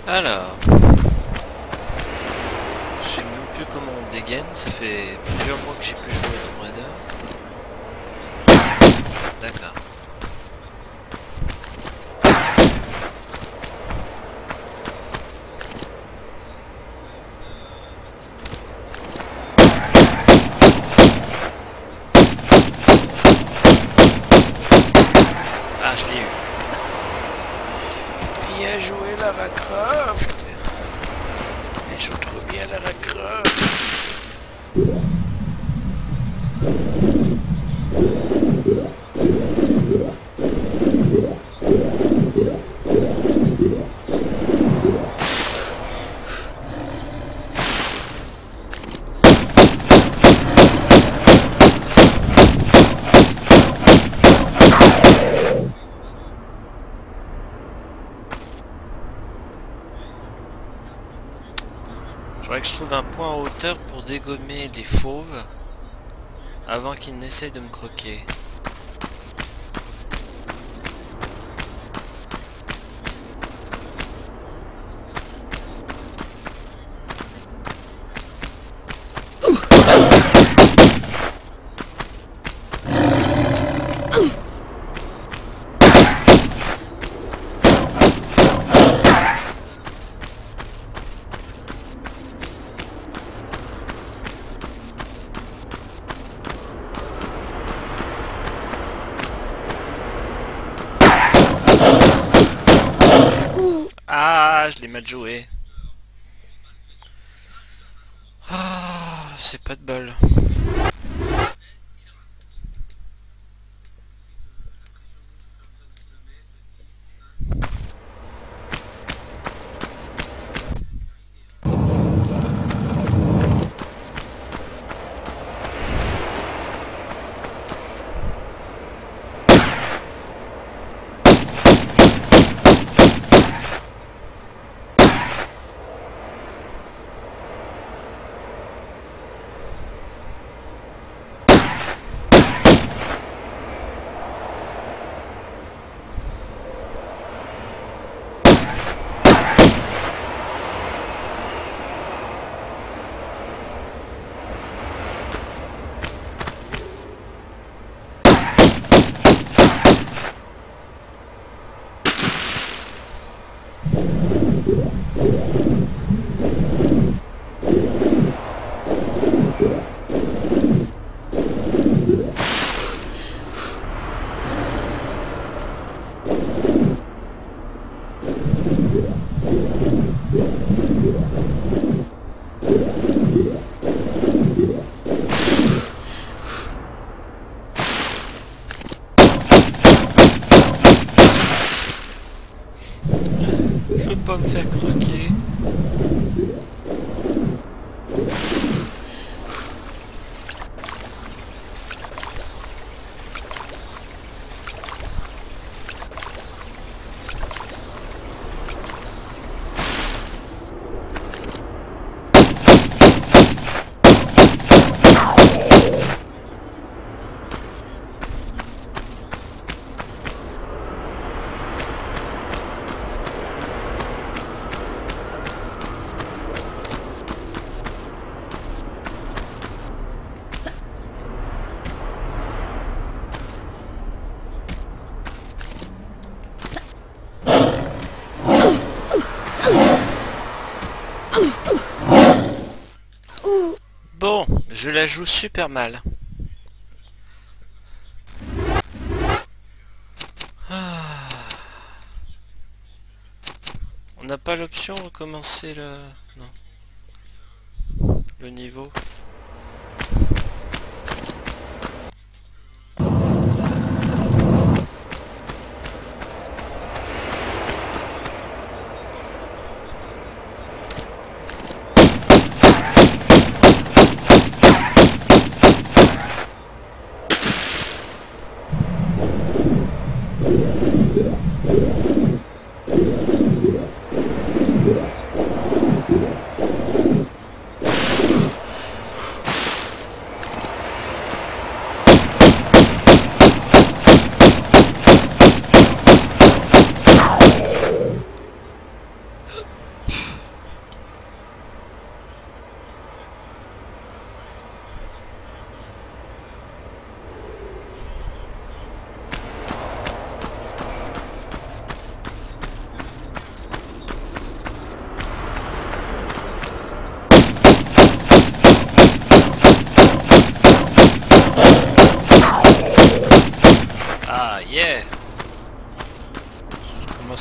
Alors, je sais même plus comment on dégaine, ça fait plusieurs mois que j'ai plus joué à Tomb Raider. D'accord. Ah, je l'ai eu. Bien joué Lara Croft. Elle joue trop bien Lara Croft. Faudrait que je trouve un point en hauteur pour dégommer les fauves avant qu'ils n'essayent de me croquer. Ah, je l'ai mal joué. Ah, c'est pas de bol. Je veux pas me faire croquer. Bon, je la joue super mal. Ah. On n'a pas l'option de recommencer le... Non. Le niveau.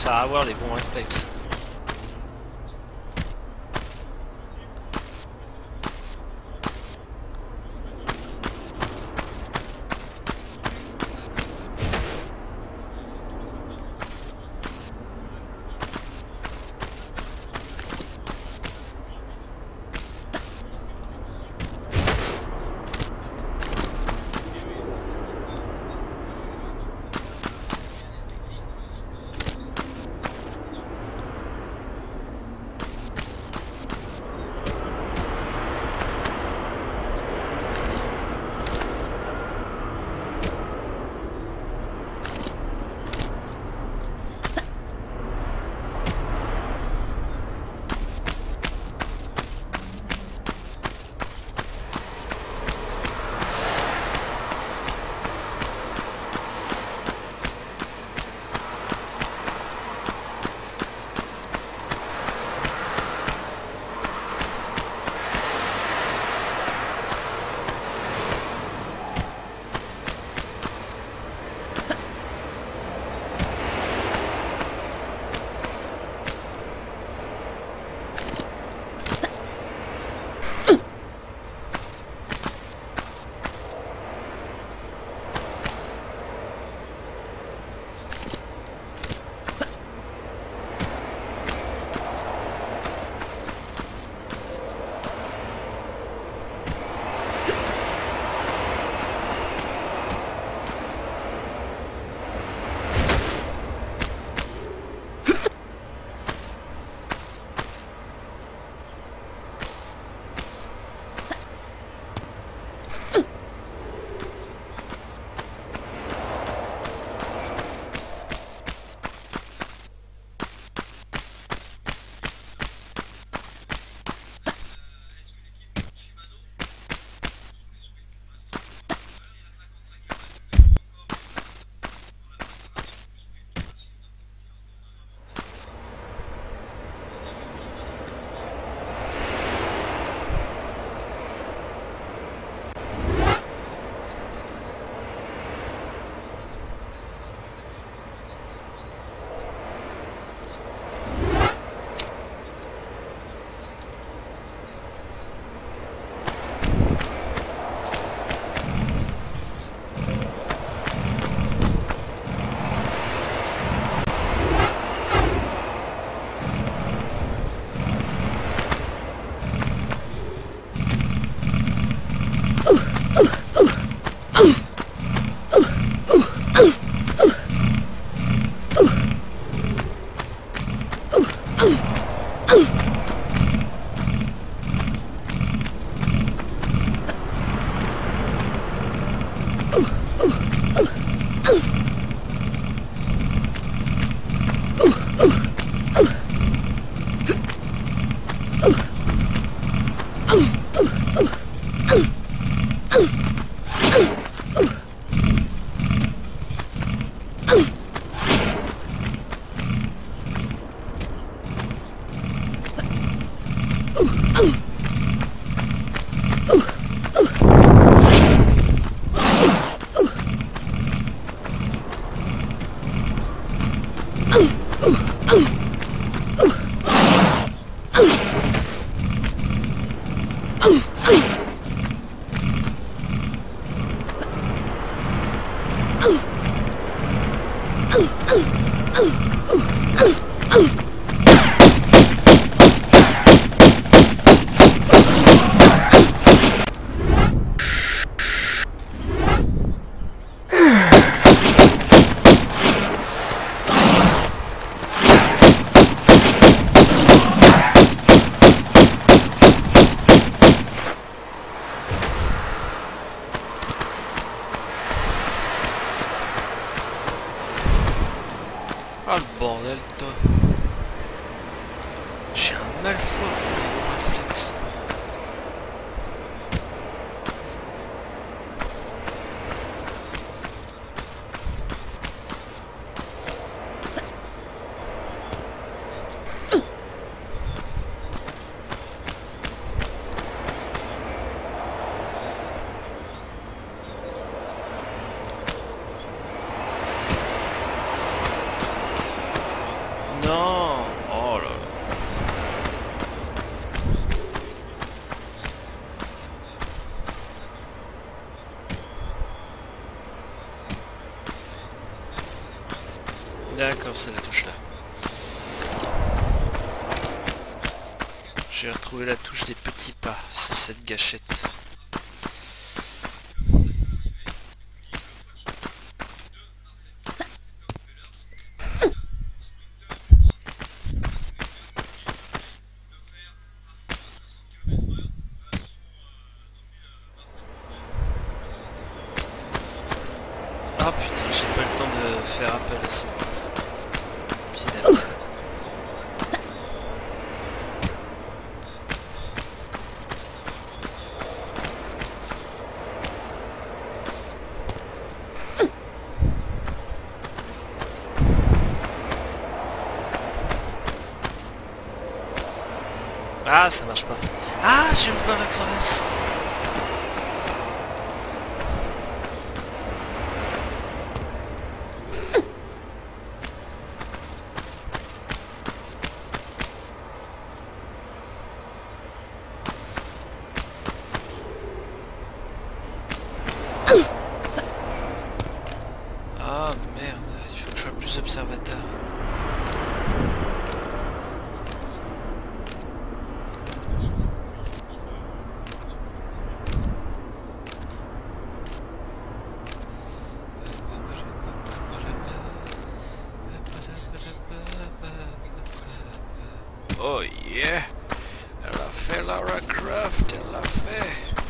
commence à avoir les bons réflexes. Ah le bordel toi. J'ai un mal fort pour les bons réflexes. Non. Oh là là. D'accord, c'est la touche là. J'ai retrouvé la touche des petits pas, c'est cette gâchette. Ah putain, j'ai pas le temps de faire appel à ça. Finalement. Ah, ça marche pas. Ah, je viens de voir la crevasse. Ah merde, il faut que je sois plus observateur. Oh yeah, elle a fait Lara Croft, elle l'a fait.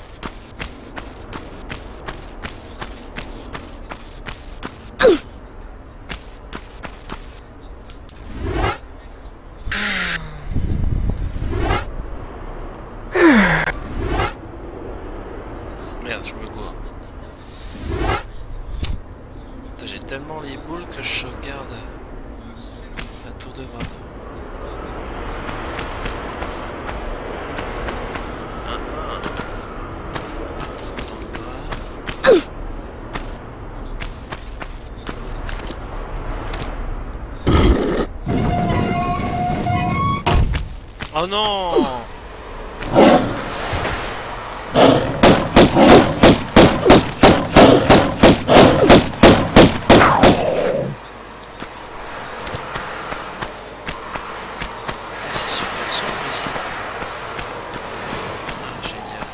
Merde, je me gourre. J'ai tellement les boules que je sauvegarde à tour de bras. Oh non! C'est super sombre ici. Ah, génial.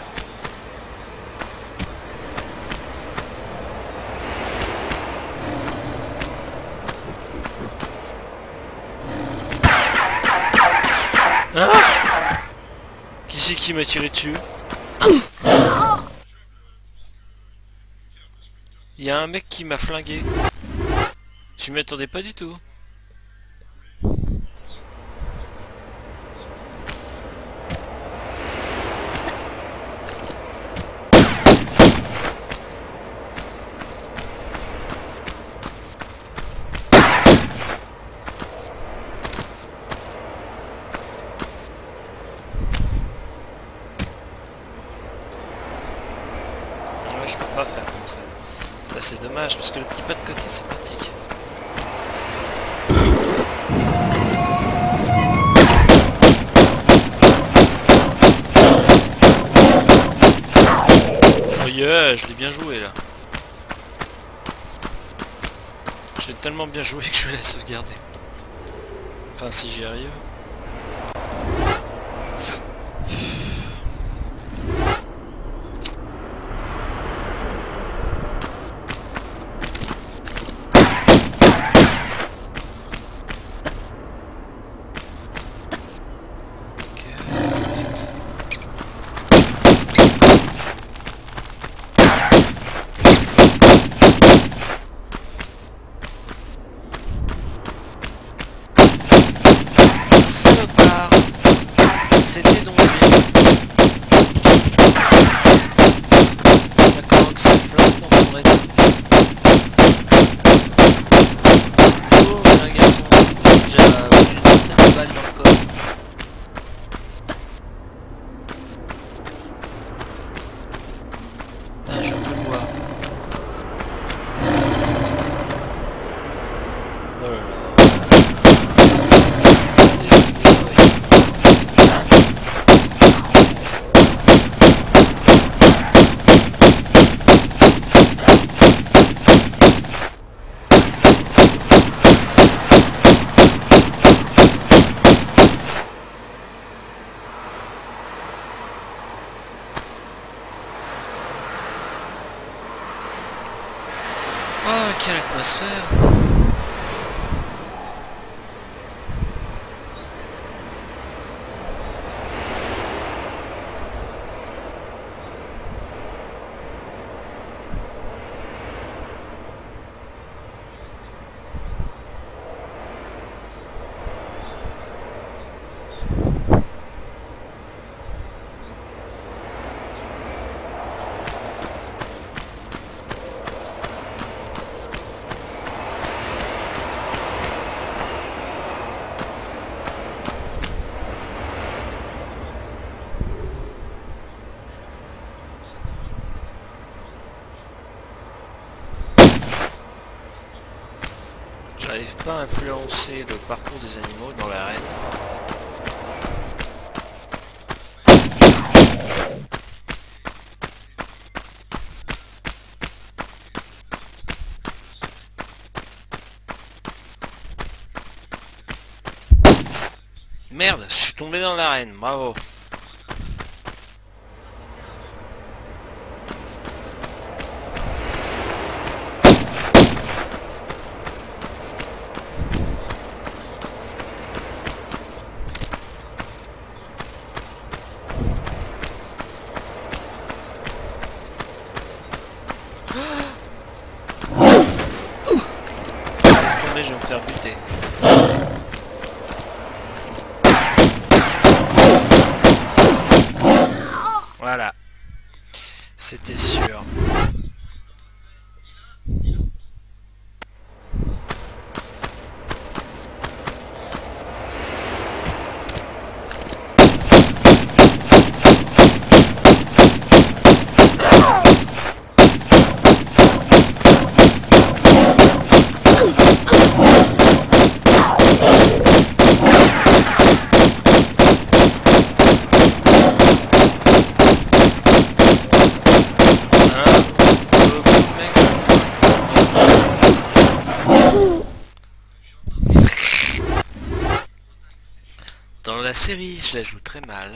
Ah! Qui c'est qui m'a tiré dessus? Il y a un mec qui m'a flingué. Je m'y attendais pas du tout. Ouais, je peux pas faire comme ça. C'est dommage parce que le petit pas de côté c'est pratique. Oh yeah, je l'ai bien joué là. Je l'ai tellement bien joué que je vais la sauvegarder. Enfin si j'y arrive. l'atmosphère. J'arrive pas à influencer le parcours des animaux dans l'arène. Merde, je suis tombé dans l'arène, bravo. Laisse tomber, je vais me faire buter. Voilà. C'était sûr. Dans la série, je la joue très mal.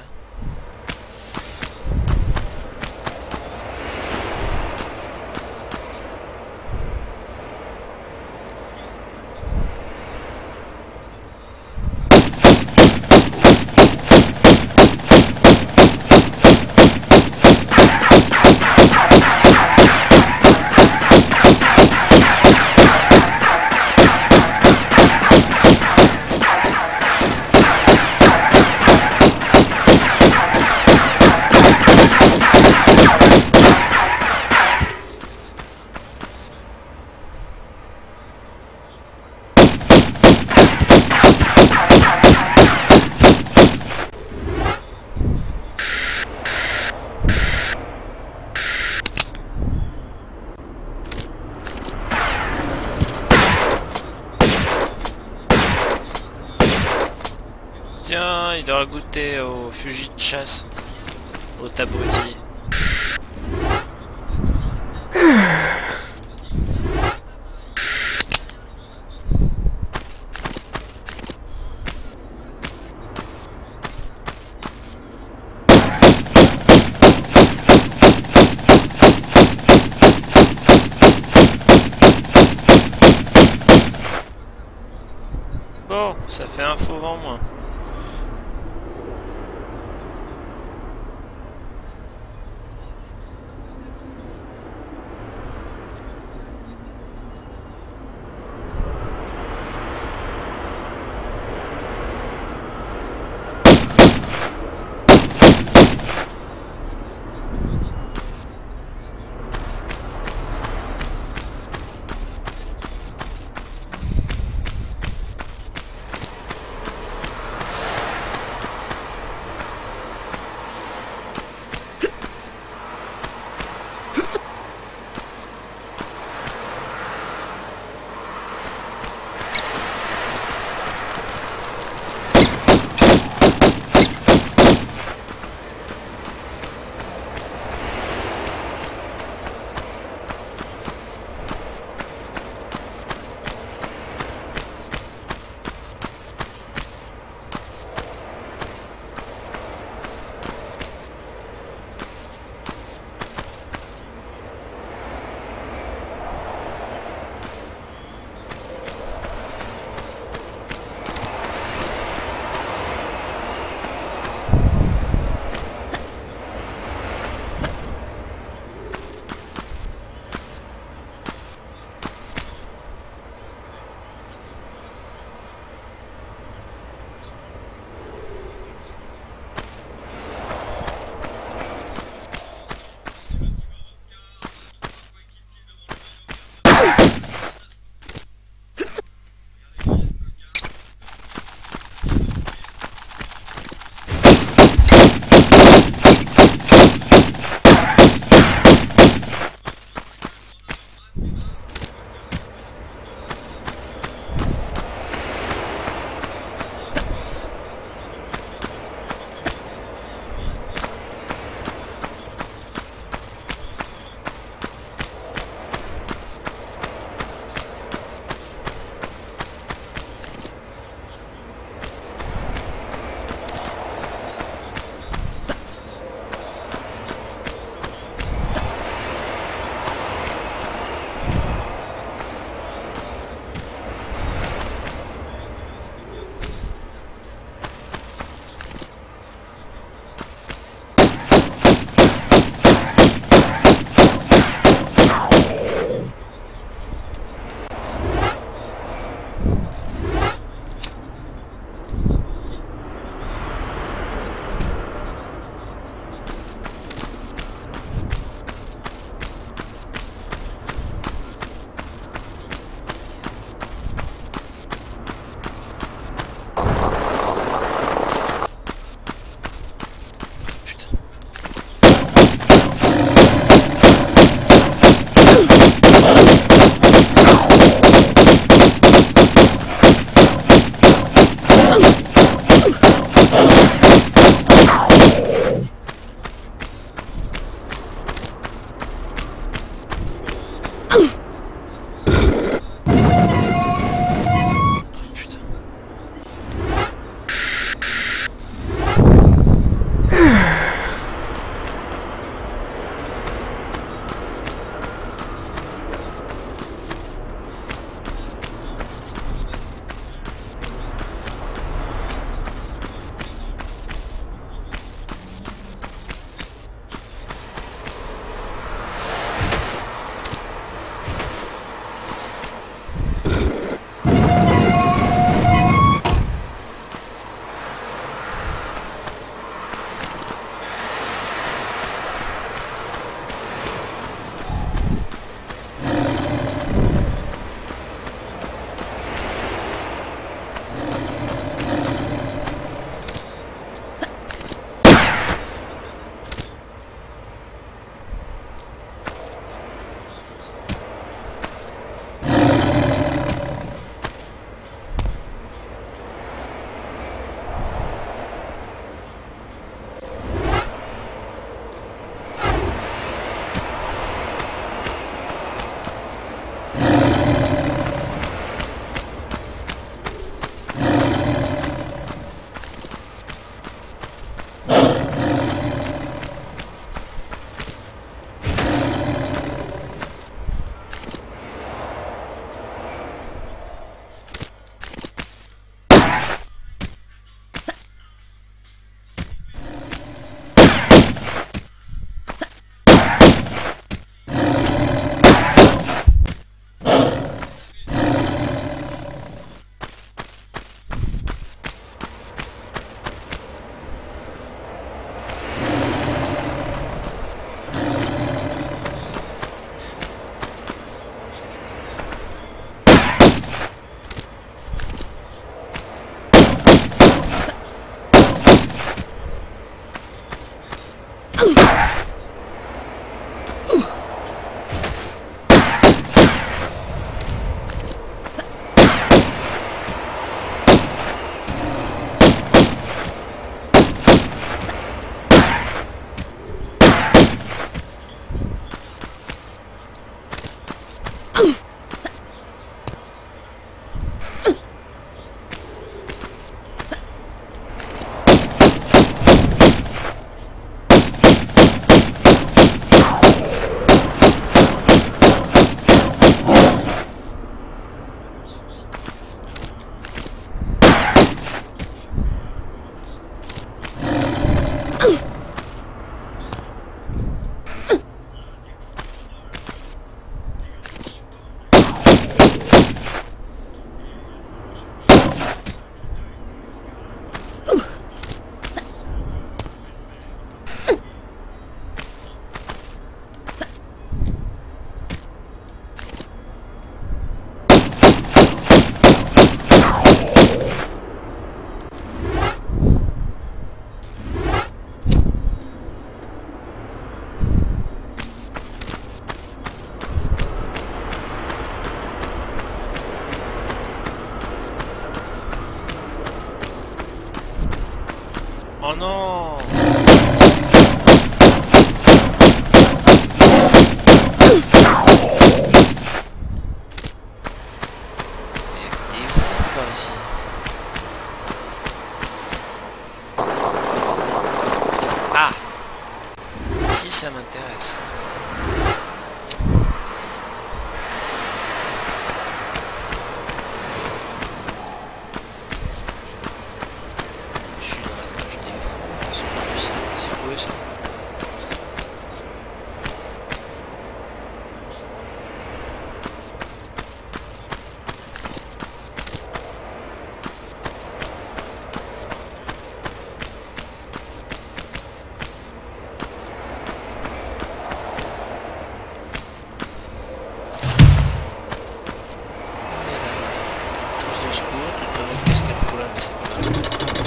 Tiens, il aura goûté au fusil de chasse, au abruti. Bon, ça fait un faux vent moins. Oh non! Il y a que des fous par ici. Ah! Si ça m'intéresse. Je suis dans la cage des fous. C'est quoi ça? Qu'est-ce qu'elle fout là? Mais c'est pas grave.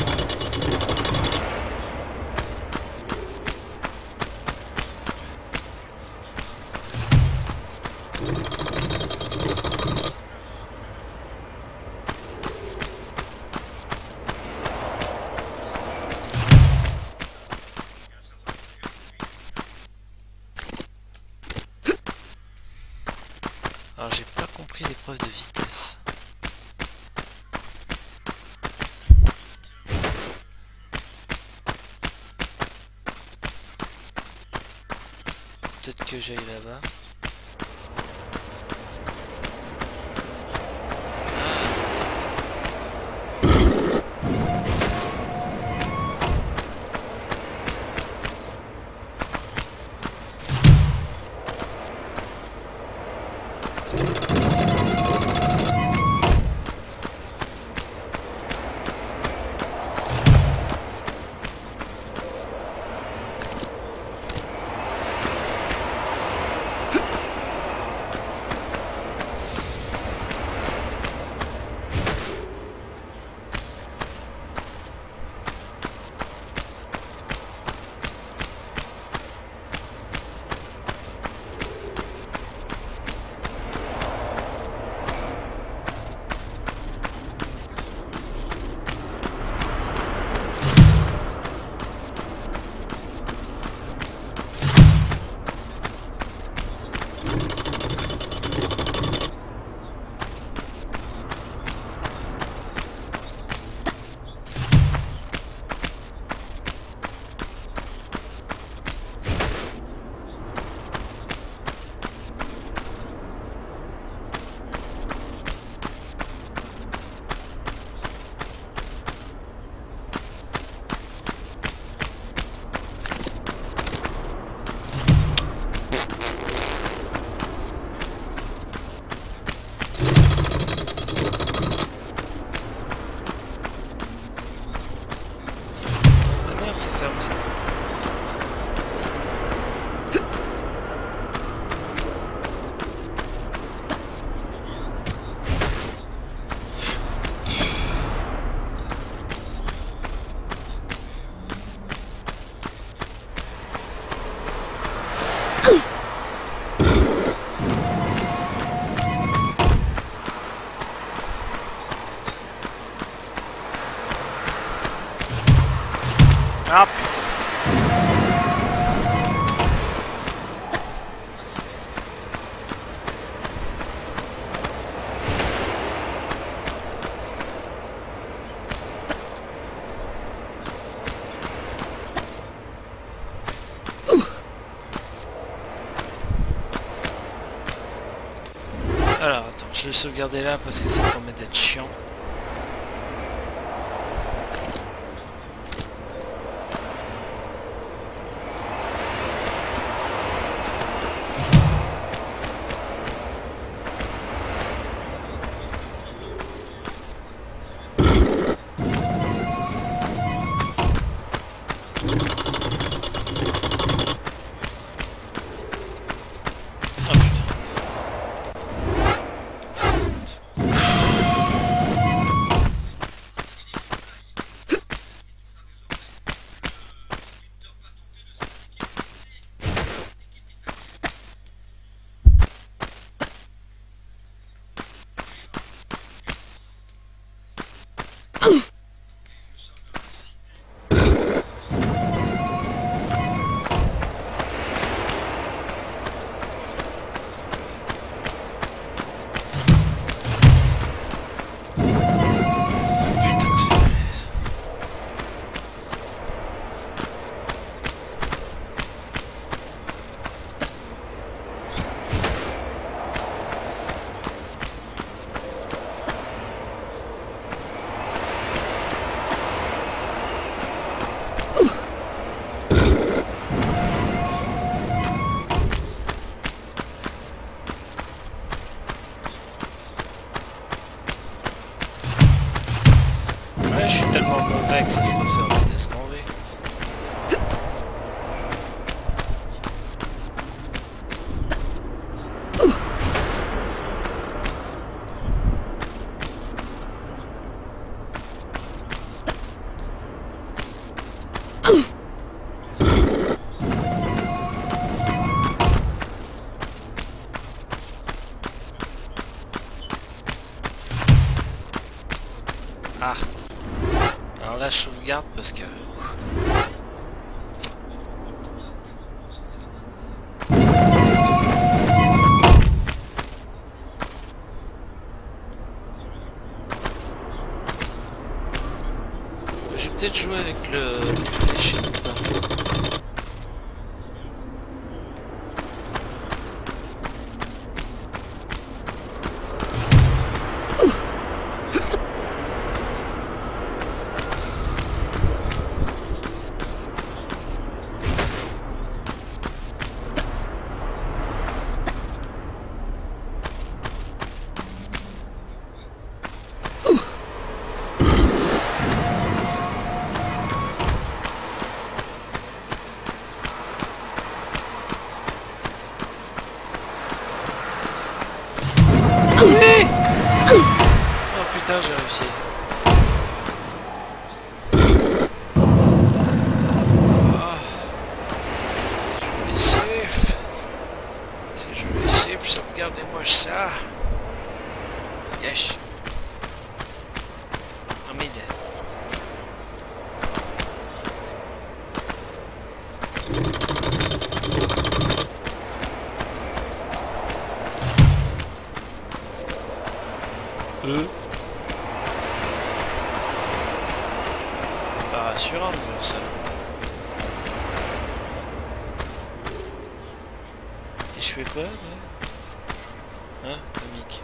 Alors j'ai pas compris l'épreuve de vitesse. Peut-être que j'aille là-bas. C'est fermé. Ah putain. Alors attends, je vais sauvegarder là parce que ça promet d'être chiant. Ouais, que ça sera fait en vitesse grand V. Ah. Alors là, je sauvegarde parce que... Je vais peut-être jouer avec les fléchettes ou pas. Oh putain, j'ai réussi. C'est joli safe, sauvegardez-moi ça. Yes. Hamid. Pas rassurant de voir ça. Et je fais quoi là? Hein, comique.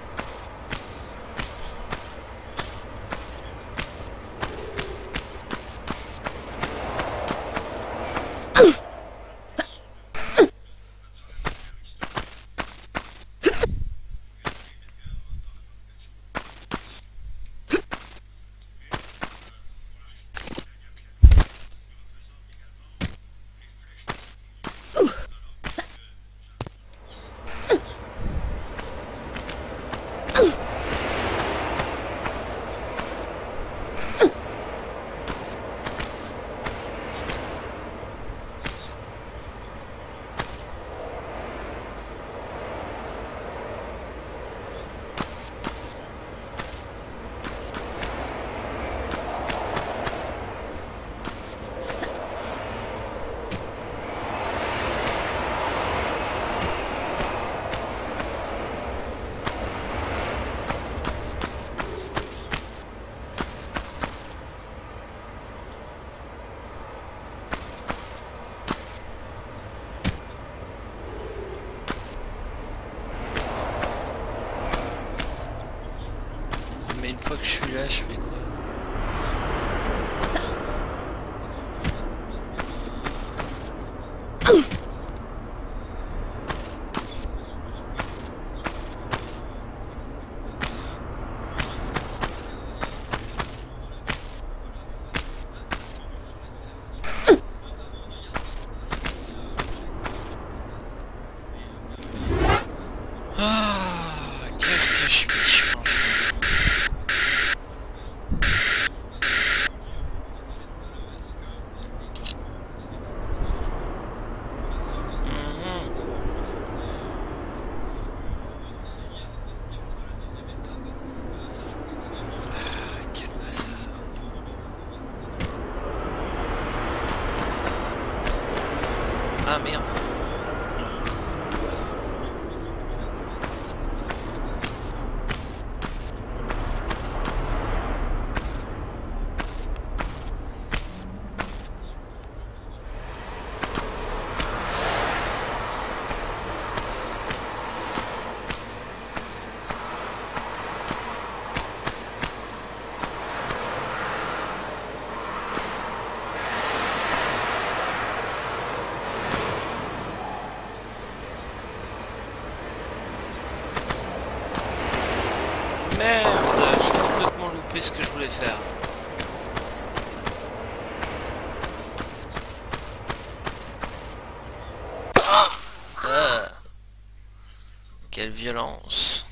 Mais une fois que je suis là, je fais quoi? Ah, qu'est-ce que je suis, franchement. Quel bazar. Ah merde. Merde, j'ai complètement loupé ce que je voulais faire. violence.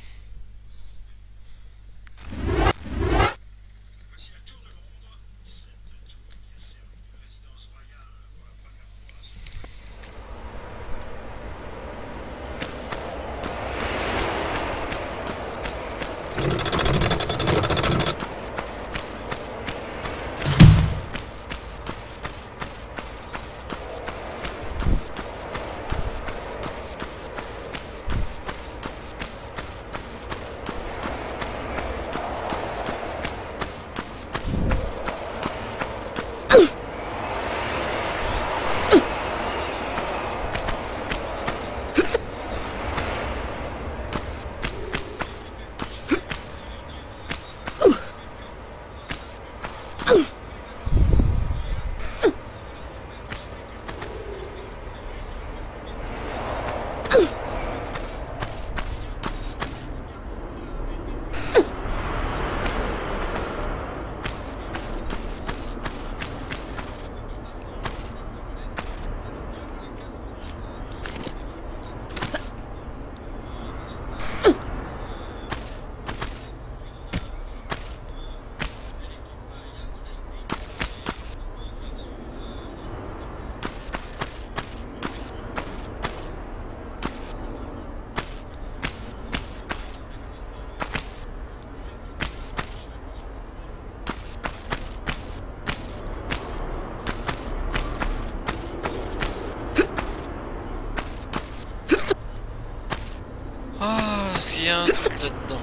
Ah, est-ce qu'il y a un truc là-dedans?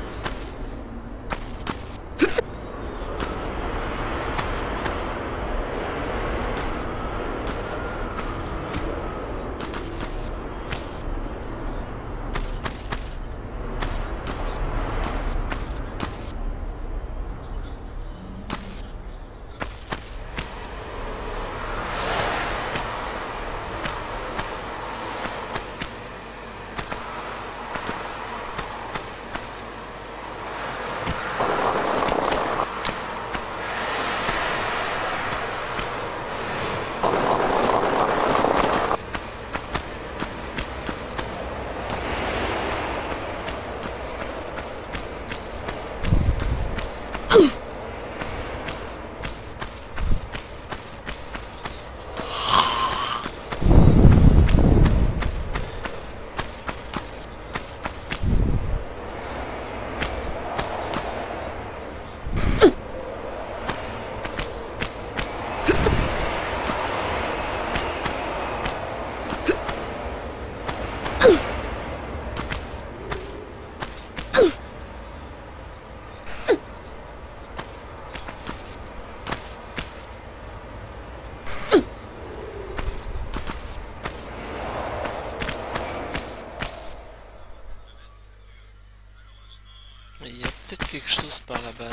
Il y a peut-être quelque chose par là-bas,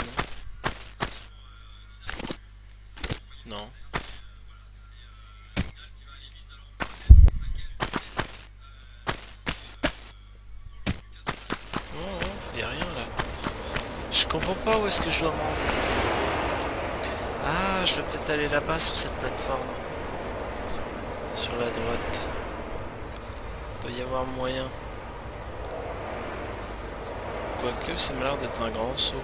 non? Non. Oh, il n'y a rien là. Je comprends pas où est-ce que je dois m'en... Ah, je vais peut-être aller là-bas sur cette plateforme. Sur la droite. Il doit y avoir moyen. Quoique, ça m'a l'air d'être un grand saut.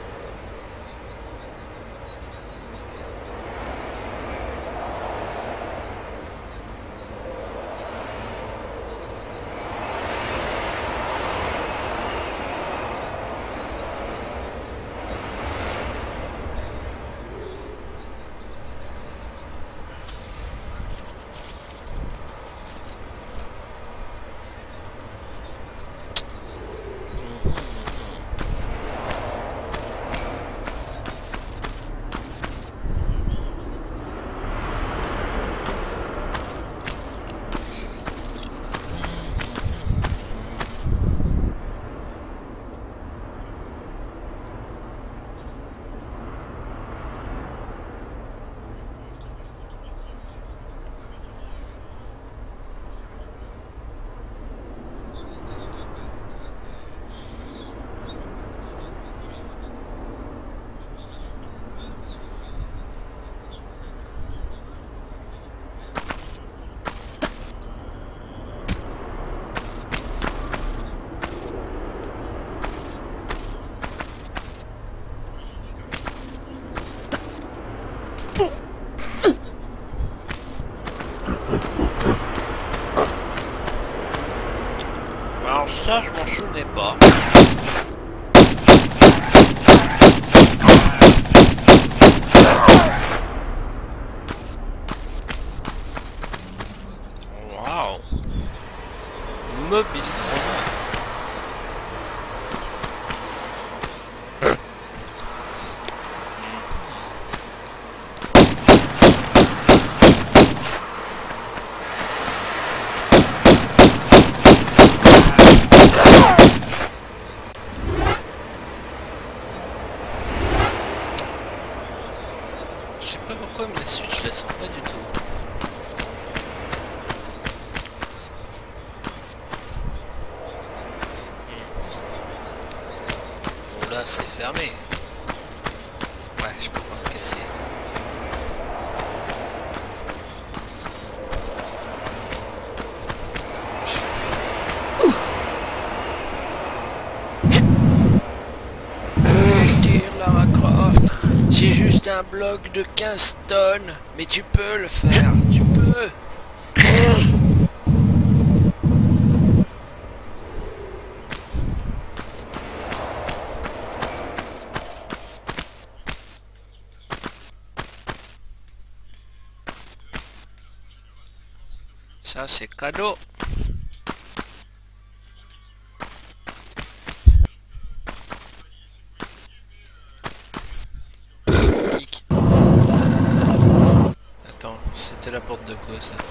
Ça, je m'en souvenais pas. Waouh. Mobile. Je sais pas pourquoi, mais la suite, je la sens pas du tout. Bon, là, c'est fermé. Ouais, je peux pas me casser. Dire Lara Croft, c'est juste un bloc de 15 tonnes, mais tu peux le faire, tu peux. Ça, c'est cadeau. Geek. Attends, c'était la porte de quoi, ça?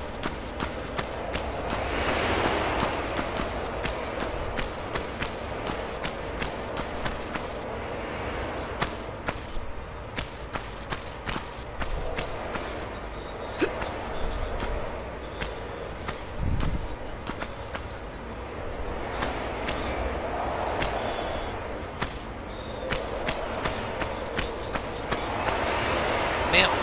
Merde.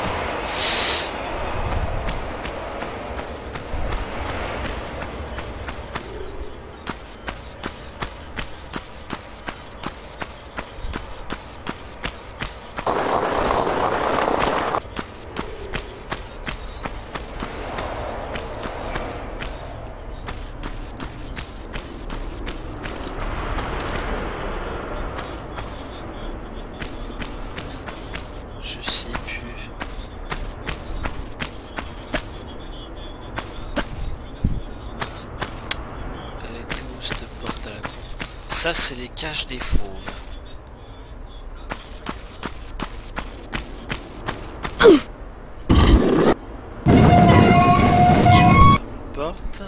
Je sais plus. Elle est où cette porte à la con? Ça, c'est les caches des fauves. Une porte.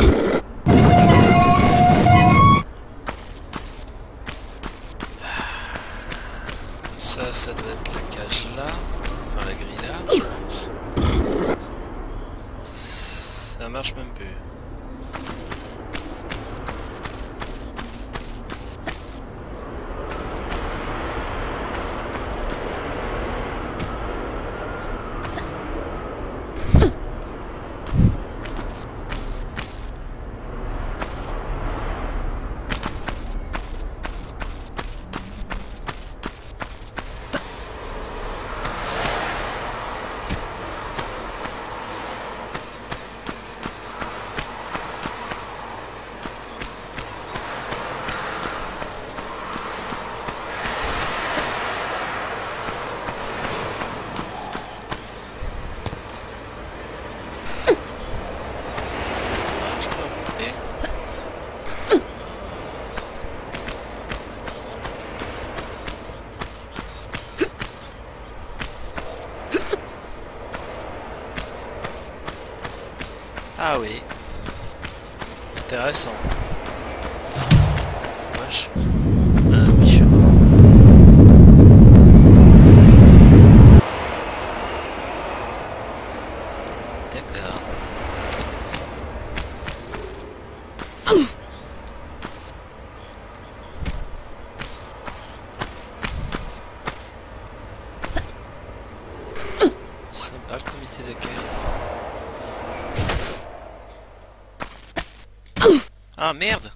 Ça doit être la cage là. Enfin, la grille là, je pense. Ça marche même plus. Je peux remonter. Ah oui. Intéressant. Wesh. Mi-chemin. D'accord. Sympa le comité d'accueil. Ah merde!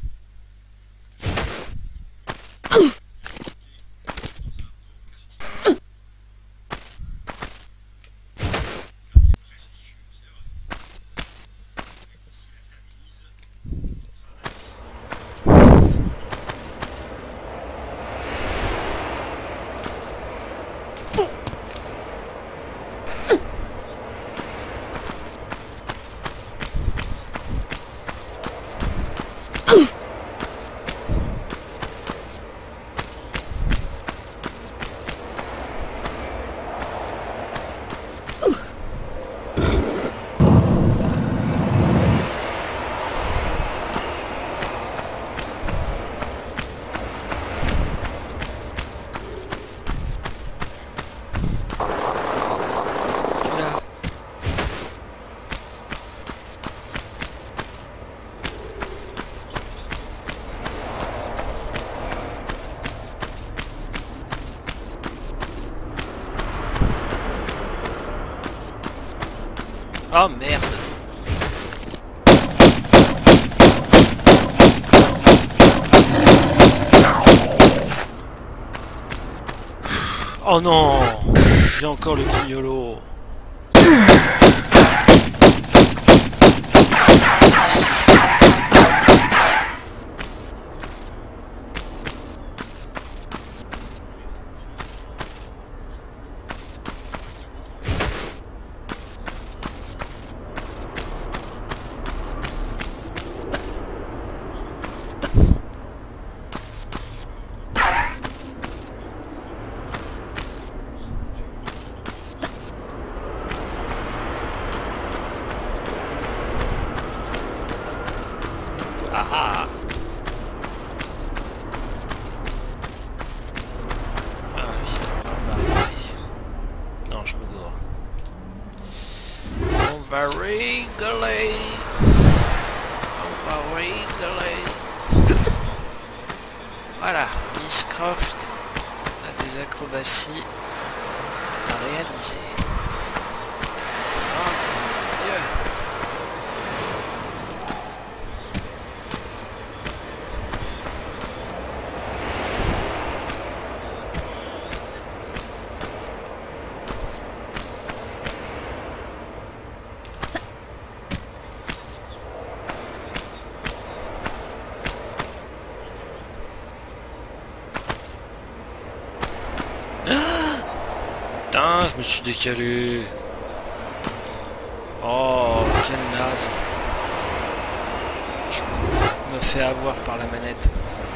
Oh merde. Oh non, j'ai encore le guignolo. Ah oui, on va rigoler. Non, je me gourre. On va rigoler. On va rigoler. Voilà, Miss Croft a des acrobaties à réaliser. Oh mon Dieu. Putain, je me suis décalé. Oh, quelle naze. Je me fais avoir par la manette.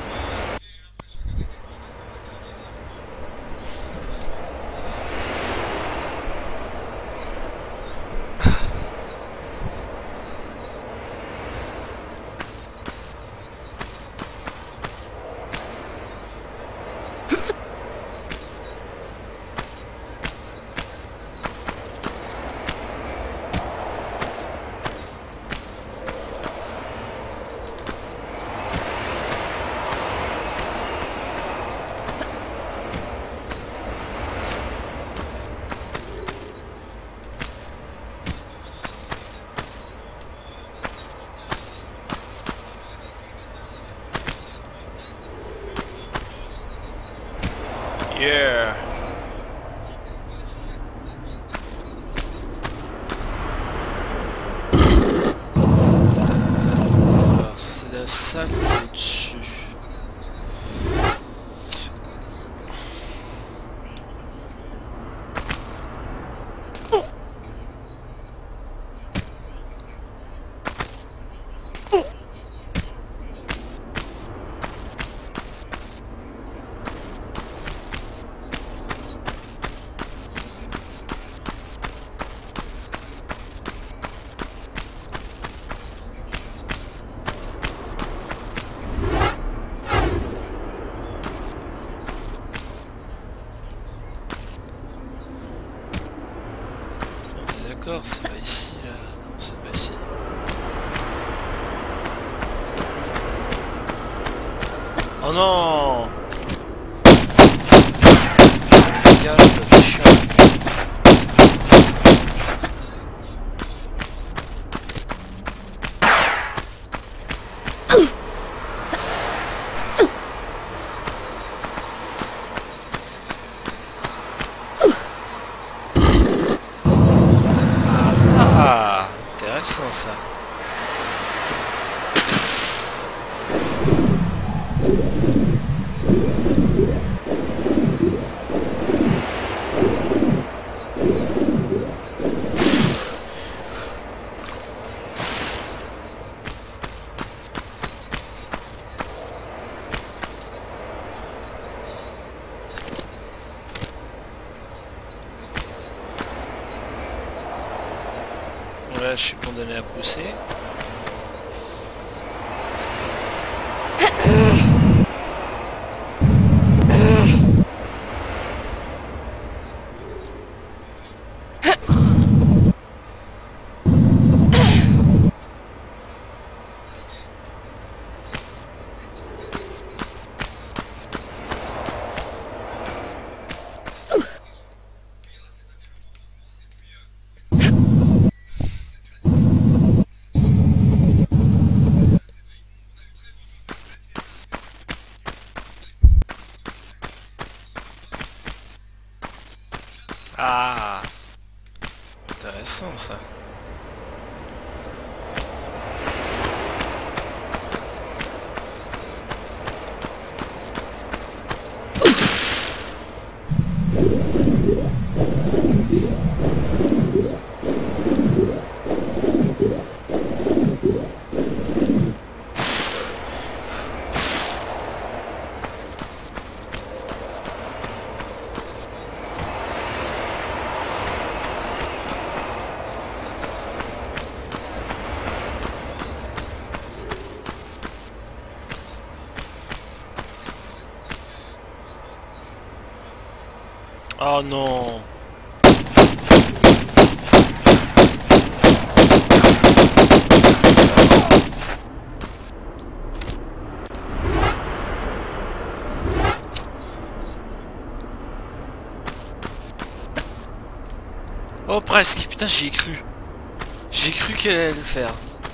Yeah. Alors c'est la salle qui est au-dessus. D'accord, c'est pas ici là. Non, c'est pas ici. Oh non! Dégage le chien. Ah, intéressant ça. Là, je suis condamné à pousser. Oh non. Oh presque, putain j'y ai cru. J'ai cru qu'elle allait le faire.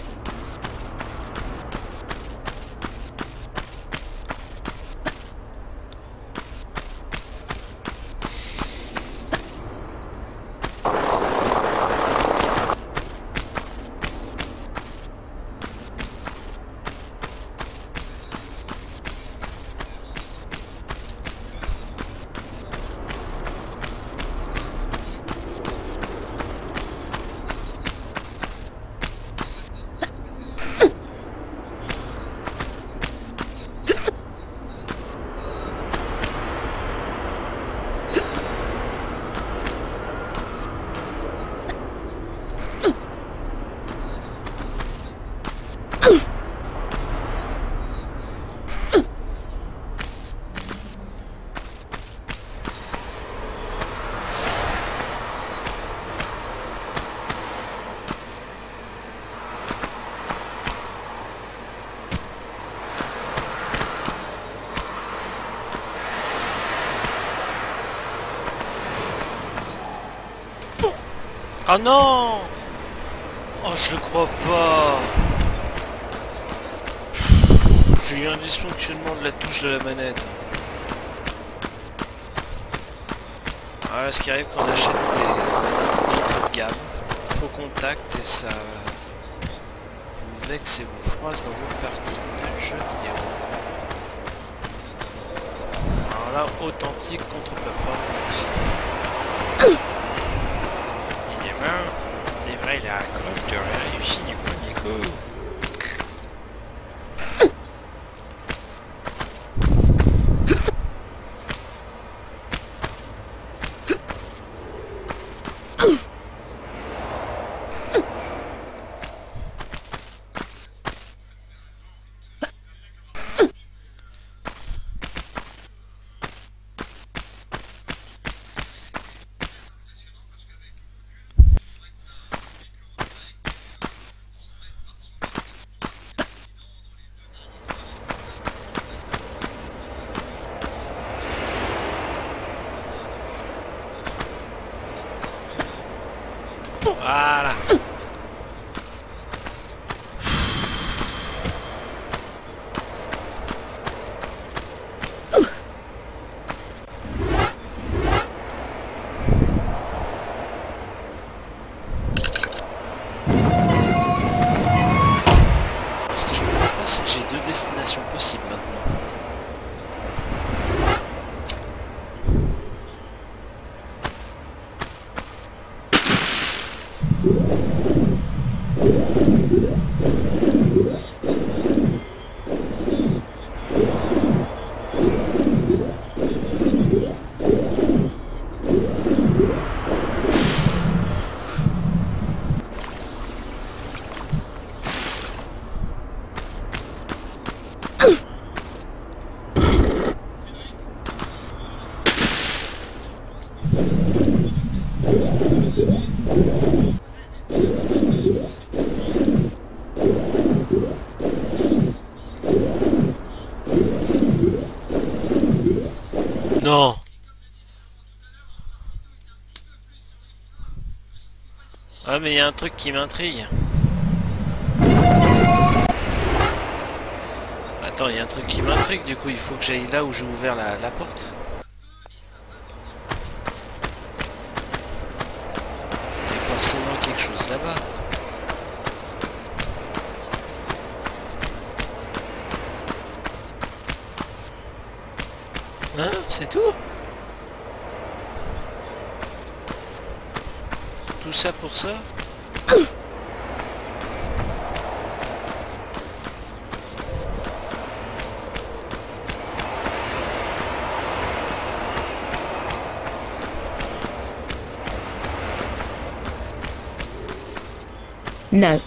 Oh non! Oh, je le crois pas. J'ai eu un dysfonctionnement de la touche de la manette. Voilà ce qui arrive quand on achète des manettes d'entrée de gamme. Faux contact et ça vous vexe et vous froisse dans vos parties de jeux vidéo. Alors là, authentique contre-performance. Il est mort. C'est vrai, il a grave de réussi du premier coup. Voilà. Ce que je comprends pas, c'est que j'ai deux destinations possibles maintenant. Non. Ah mais il y a un truc qui m'intrigue. Attends, il y a un truc qui m'intrigue, du coup il faut que j'aille là où j'ai ouvert la porte. Il y a forcément quelque chose là-bas. Hein? C'est tout? Tout ça pour ça? No.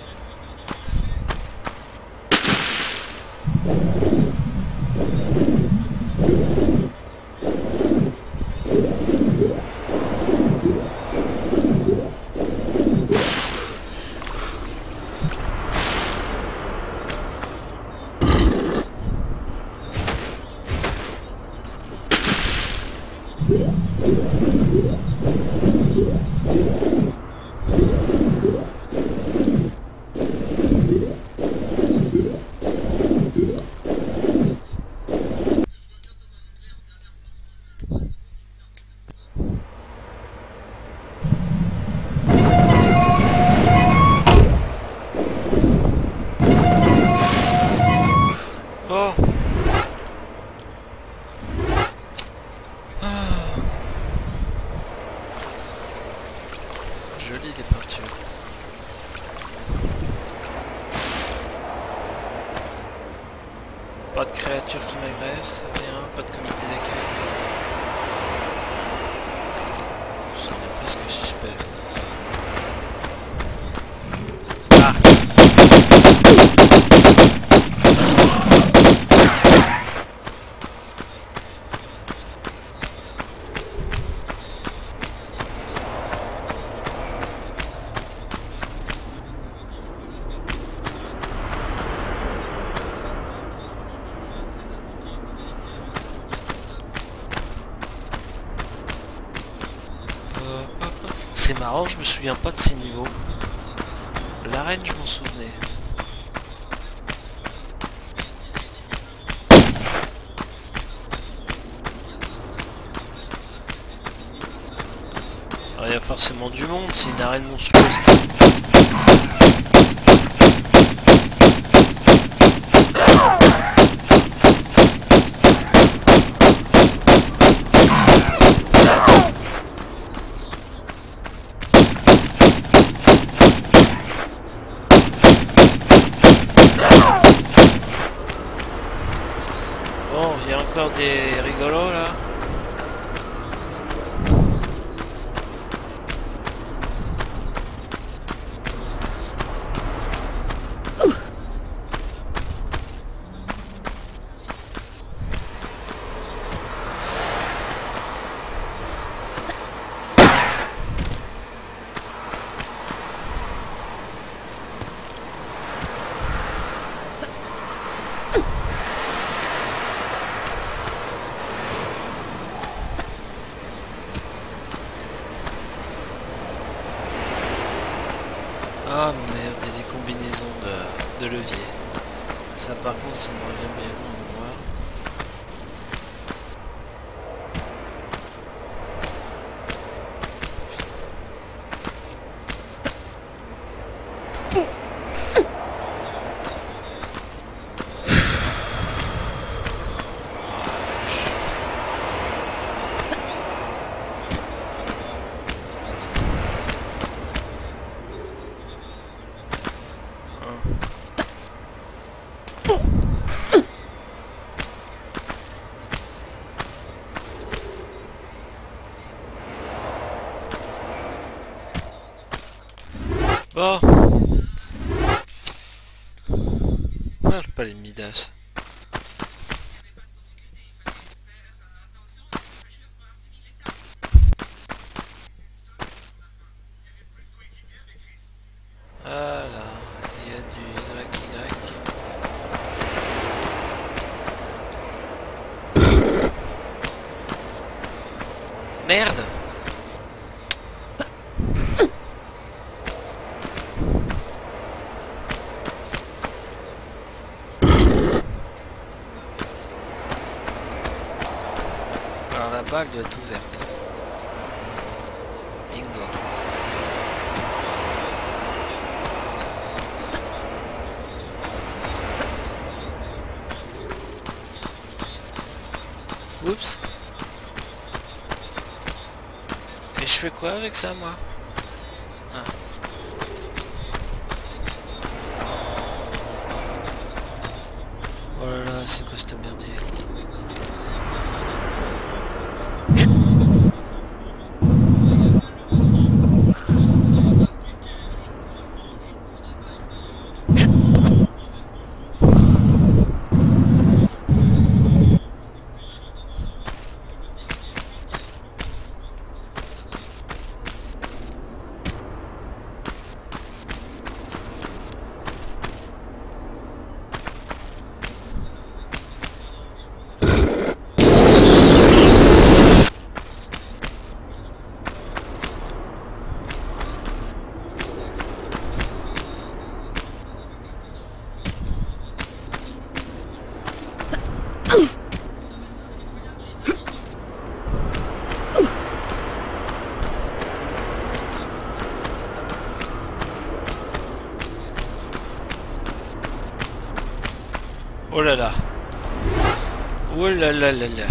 Pas de créatures qui m'agressent, rien, pas de comité d'accueil. C'en est presque suspect. Ah! C'est marrant, je me souviens pas de ces niveaux. L'arène, je m'en souvenais. Alors, il y a forcément du monde, c'est une arène monstrueuse. Bon, il y a encore des rigolos là. Ah merde, il y a des combinaisons de levier. Ça par contre, ça me revient bien en mémoire. Bon. Ah, pas les Midas. Voilà, il y a du YY. Merde! Alors la balle doit être ouverte. Bingo. Oups. Et je fais quoi avec ça, moi? Ah. Oh là là, c'est quoi ce merdier? Oh là là. Oh là là là là.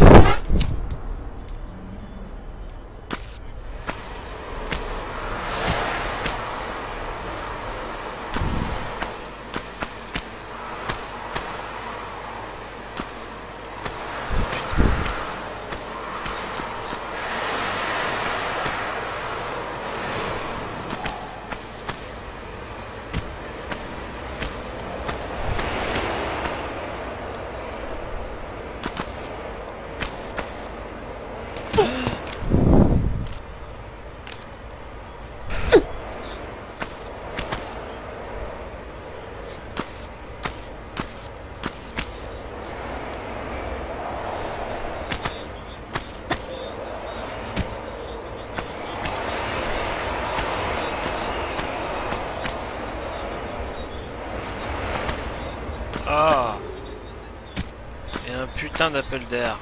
putain d'appel d'air.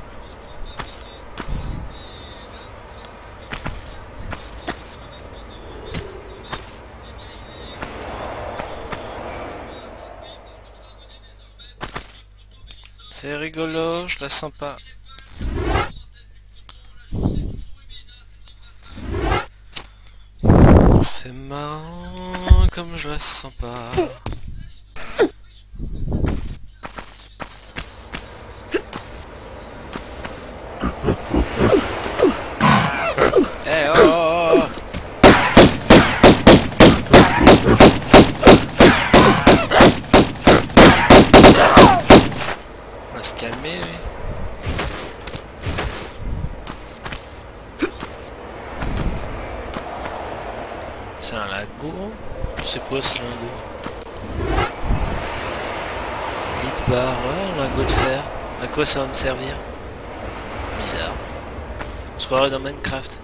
C'est rigolo, je la sens pas. C'est marrant comme je la sens pas. Eh oh, oh, oh. On va se calmer, oui. C'est un lago? C'est quoi ce lingot? Lead bar, ouais, un lingot de fer. À quoi ça va me servir? Bizarre. On se croirait dans Minecraft.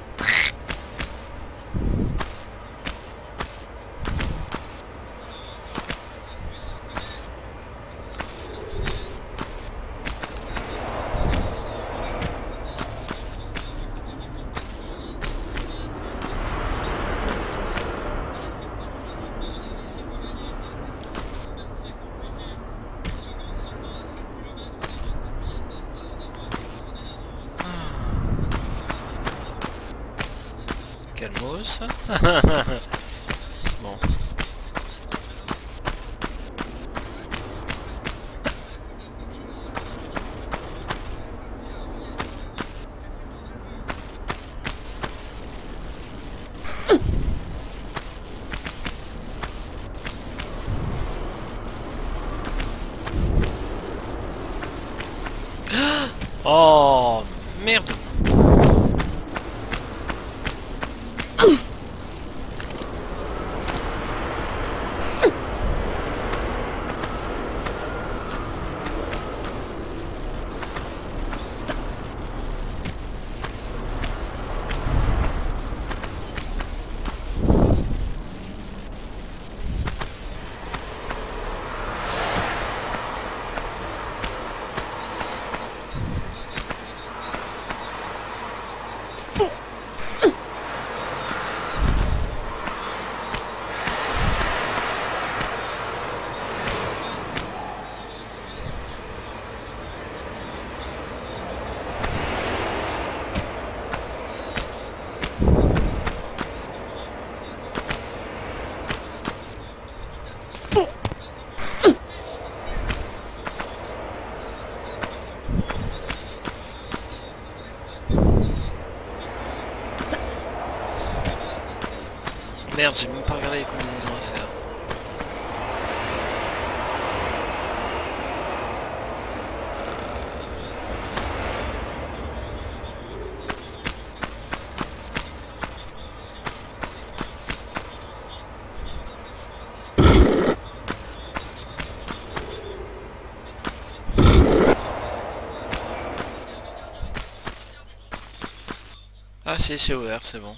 Calmos. Bon. Oh merde. Merde, j'ai même pas regardé les combinaisons à faire. Ah si, c'est ouvert, c'est bon.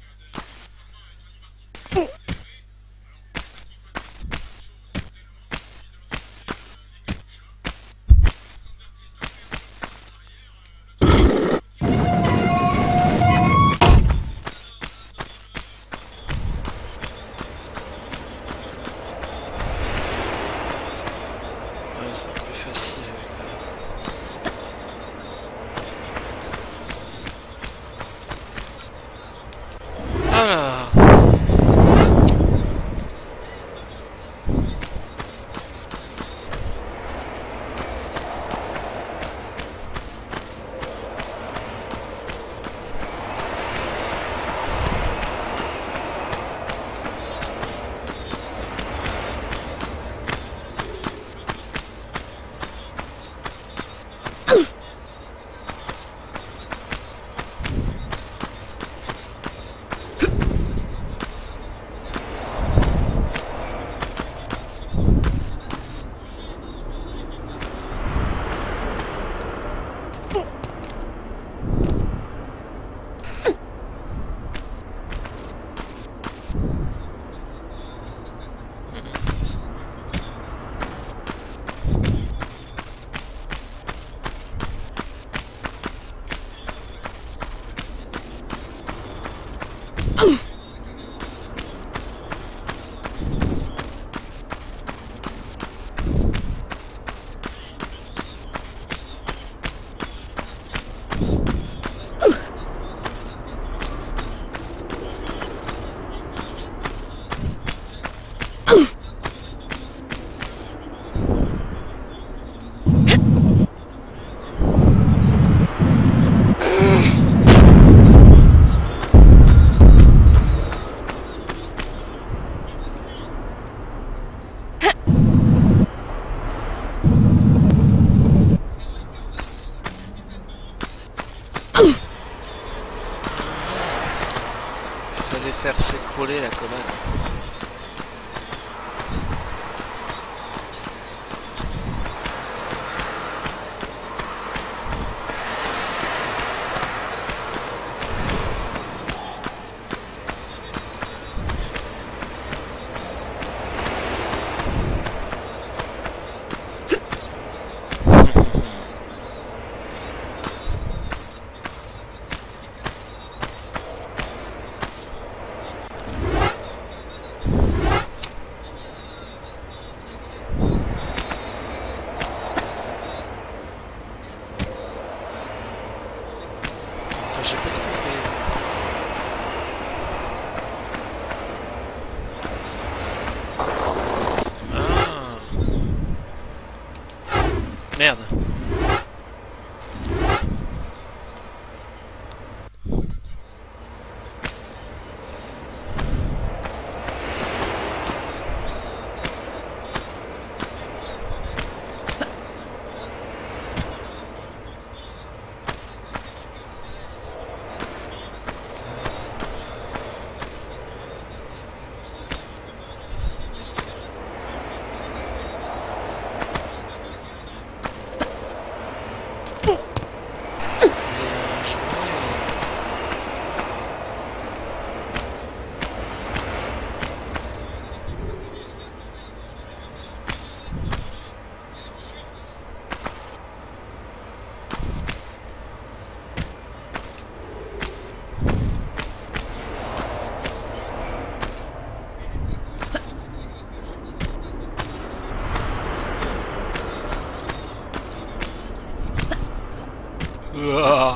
Ouais, ce sera plus facile avec la... Alors... Faire s'écrouler la colonne. J'ai pas trouvé. Ah. Merde. Ouah.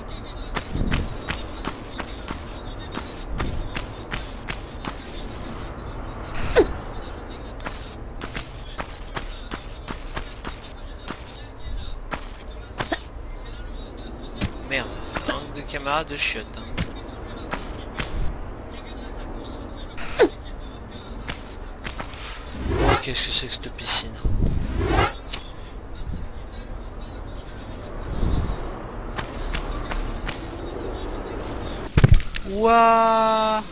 Merde, angle de caméra de chiottes. Hein. Oh, qu'est-ce que c'est que cette piscine? Ouah.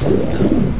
benzène là.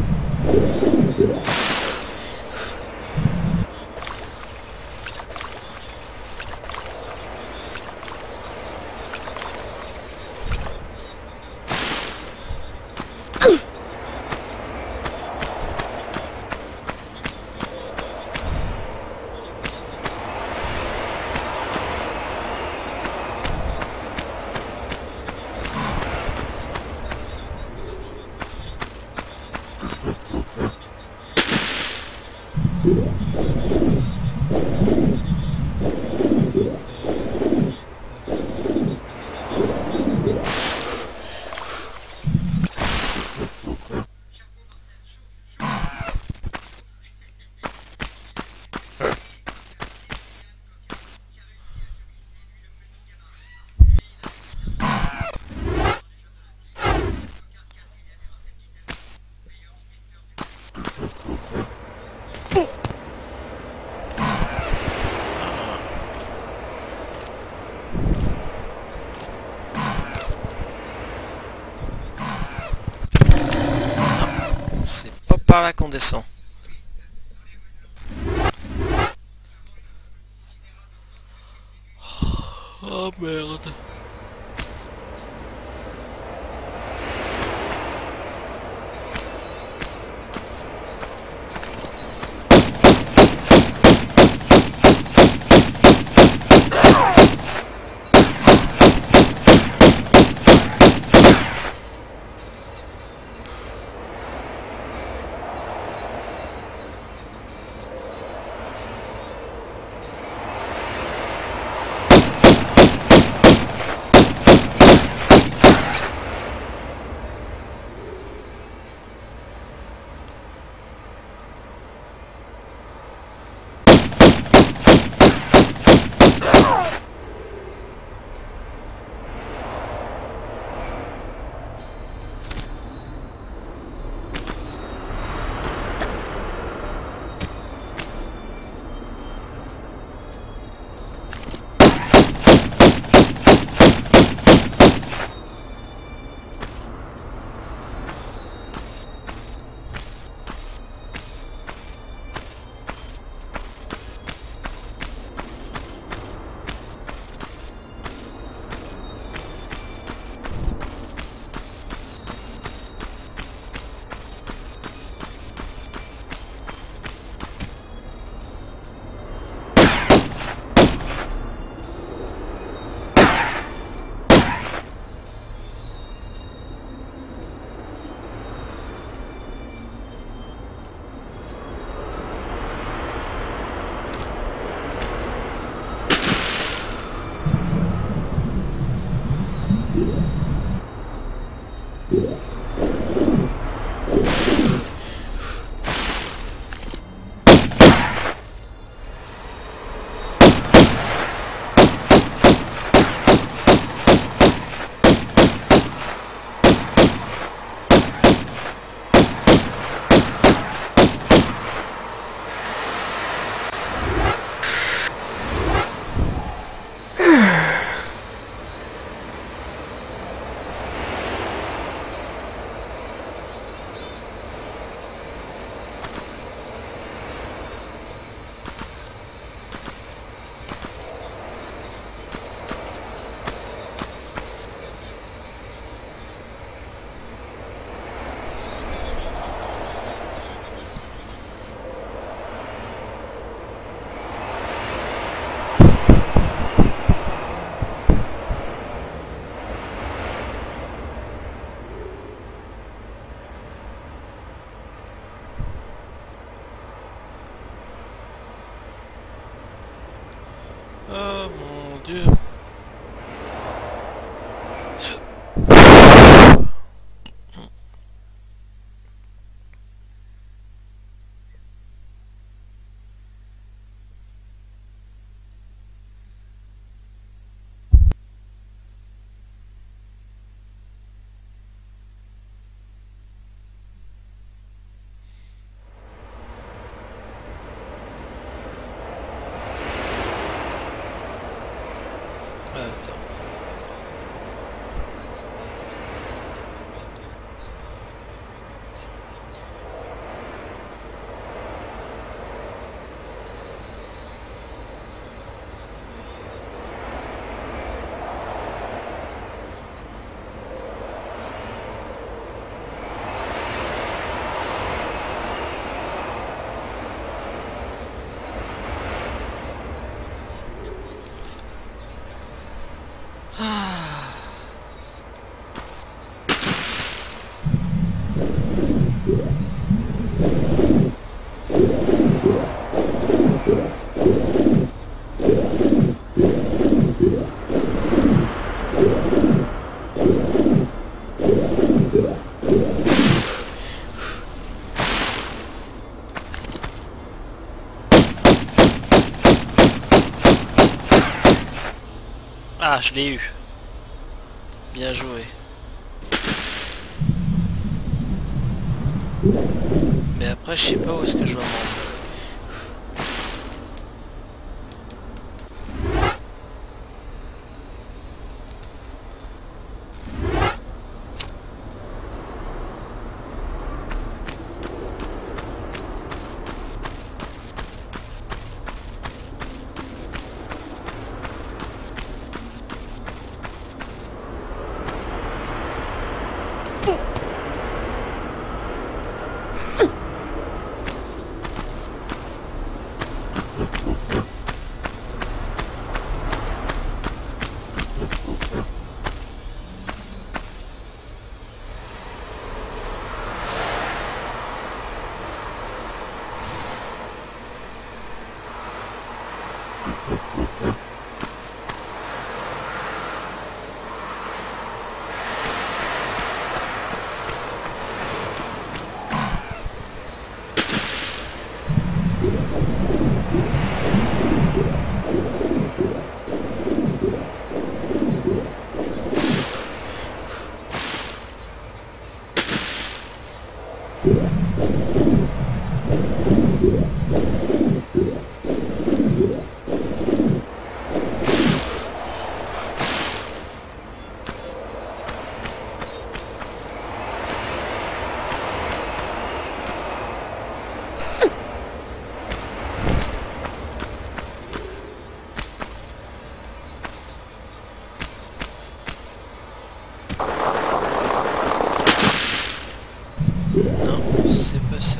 C'est pas par là qu'on descend. Oh merde. Oh mon Dieu. Attends. Ah, je l'ai eu. Bien joué. Mais après, je sais pas où est-ce que je dois m'en... Non, c'est pas ça.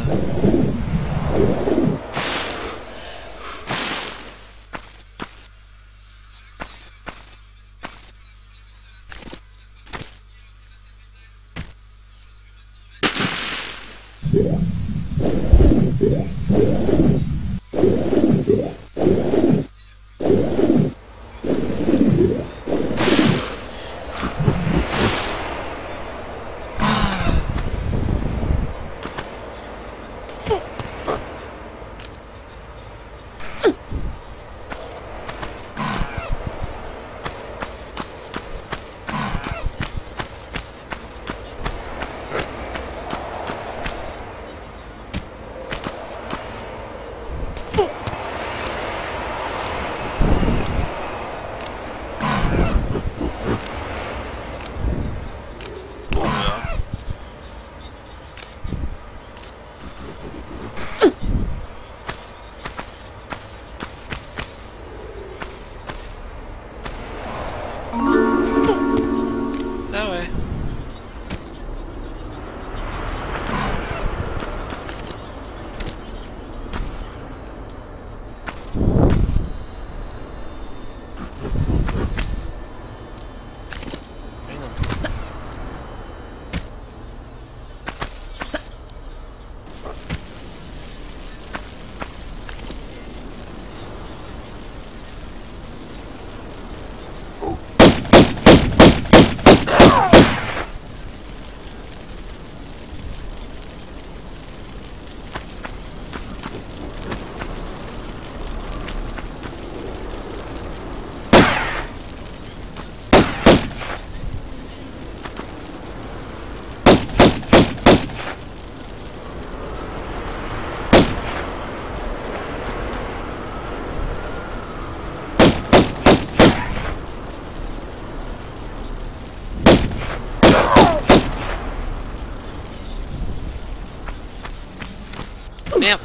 Ah ouais. Mais non. Merde!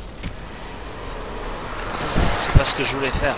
C'est pas ce que je voulais faire.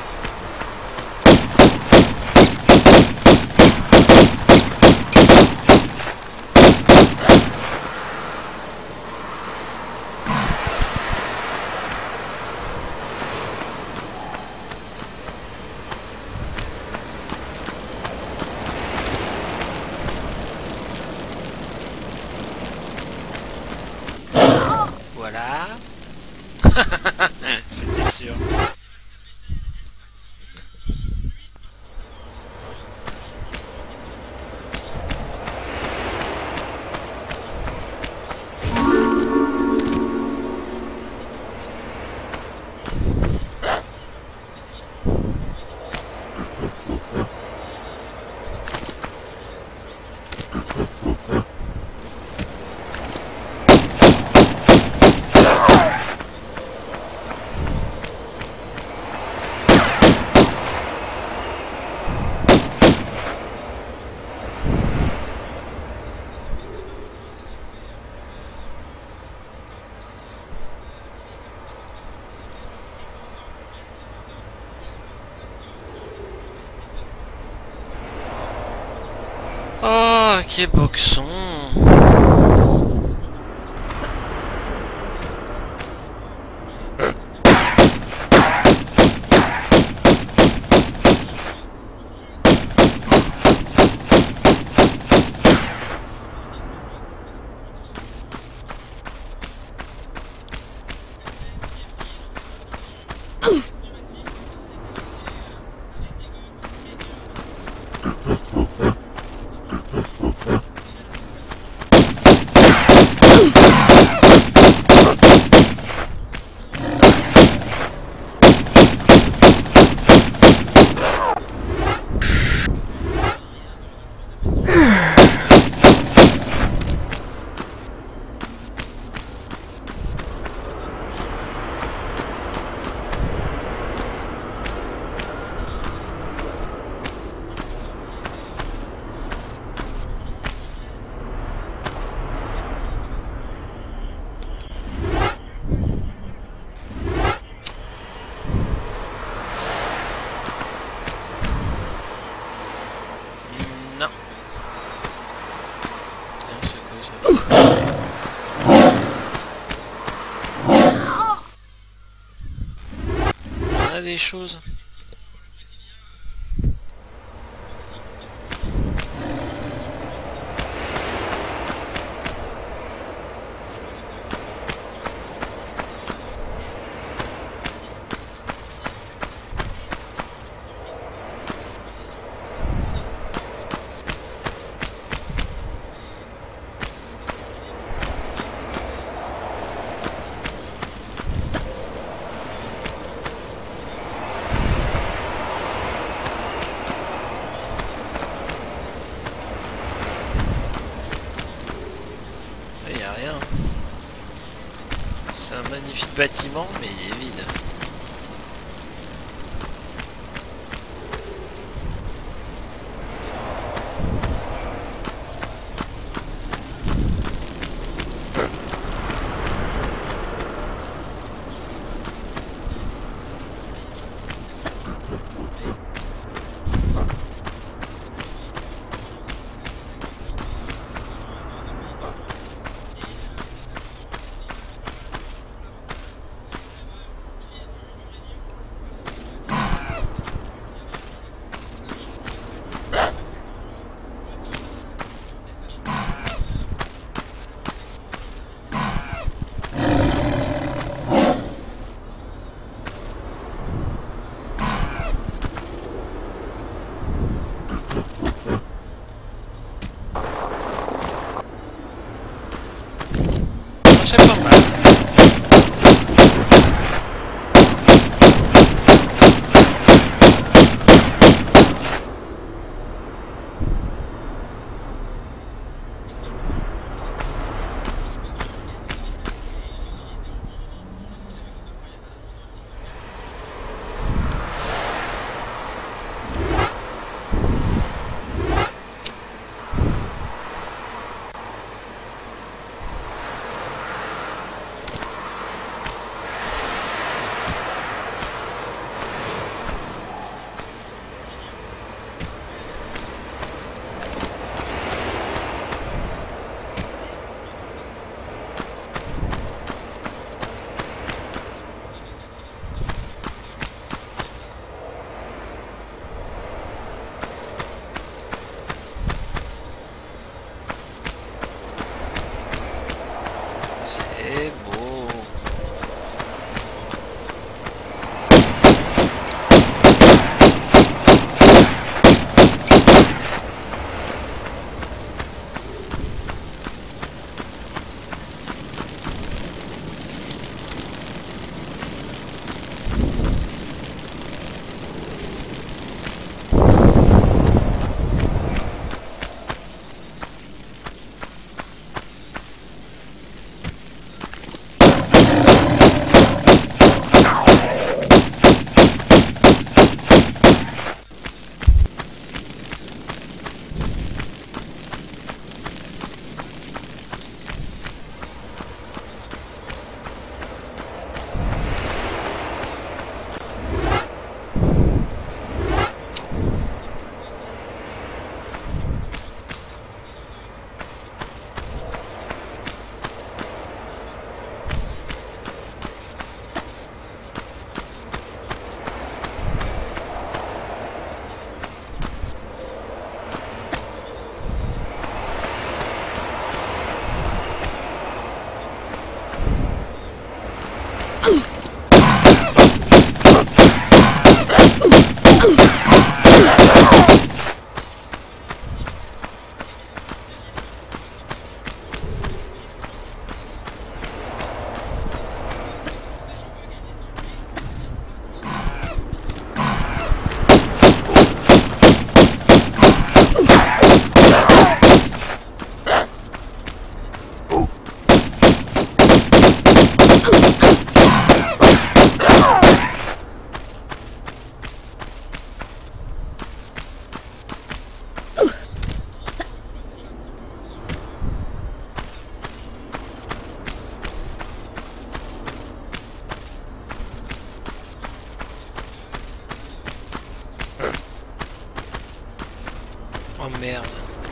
Voilà. C'était sûr. Ok, boxon. Non. C'est quoi ça? On a des choses. Il n'y a rien. C'est un magnifique bâtiment, mais il est vide. Oh merde.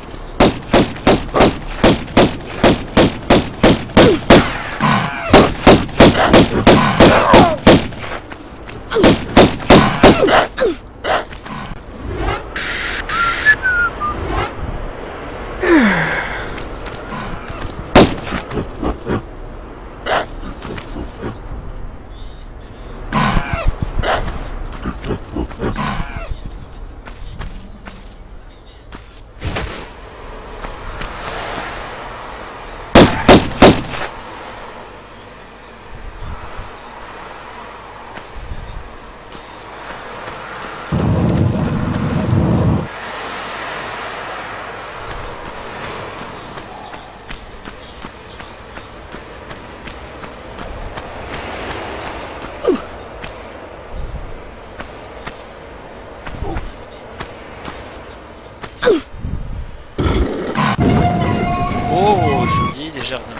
Oh, joli les jardins.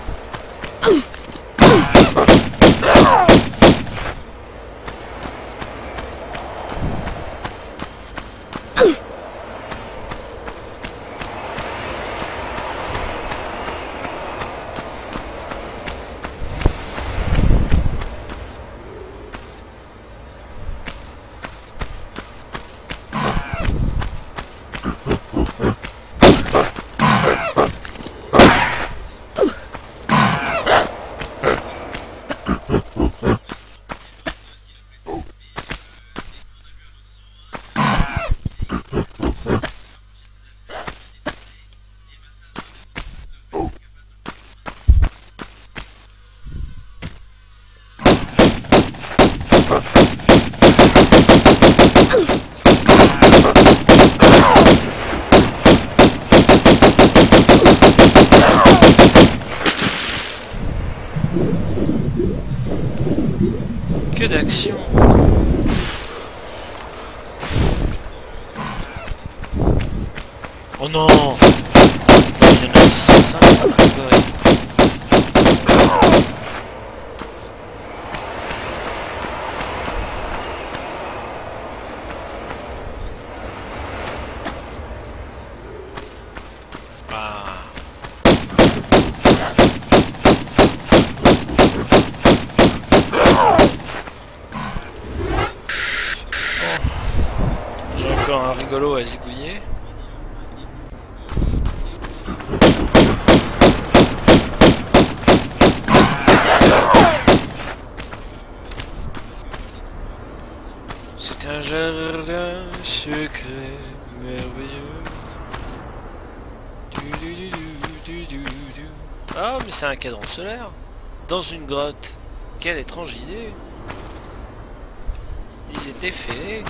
Que d'action. Oh non. Attends, il y en a 150 catégories. Un rigolo à zigouiller. C'est un jardin secret merveilleux. Ah, mais c'est un cadran solaire. Dans une grotte. Quelle étrange idée. Ils étaient fêlés.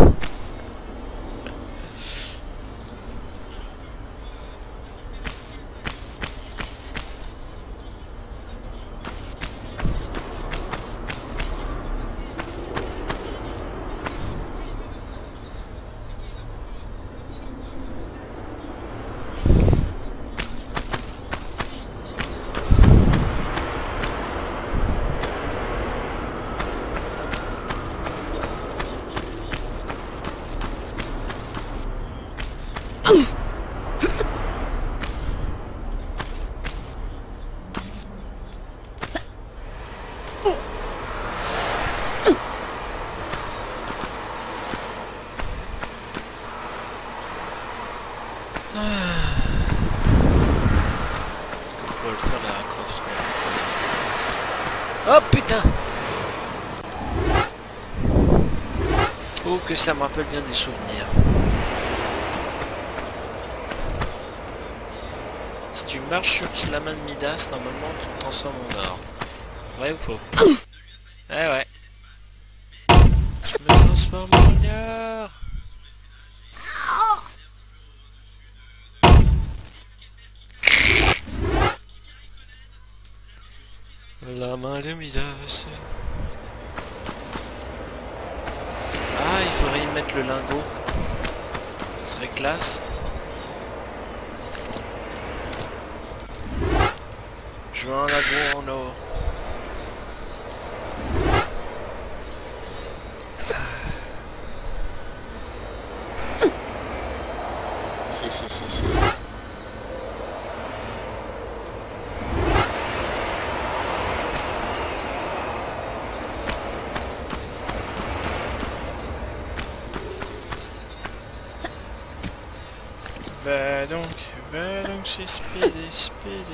Oh putain! Oh que ça me rappelle bien des souvenirs. Si tu marches sur la main de Midas, normalement tu te transformes en or. Vrai ou faux? Eh ouais. Je me transforme en or. La main de Midas. Ah, il faudrait y mettre le lingot. Ce serait classe. Je veux un lagon en or. Va donc chez Speedy, Speedy.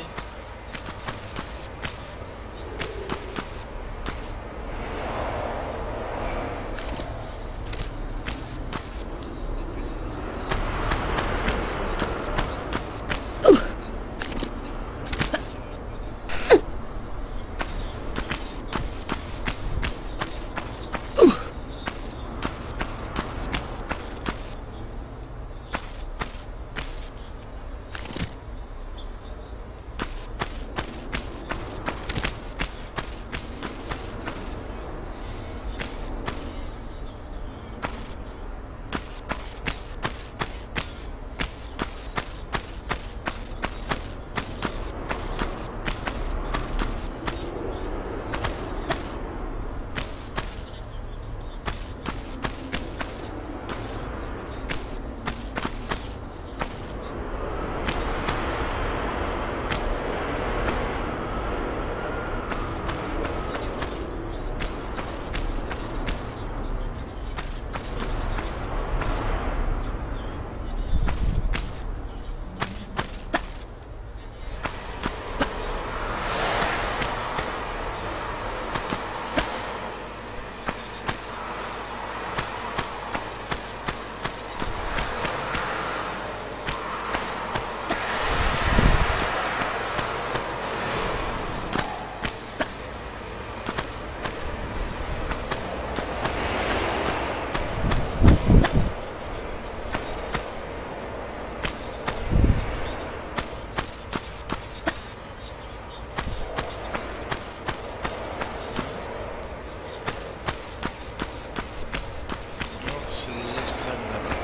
C'est les extrêmes là-bas.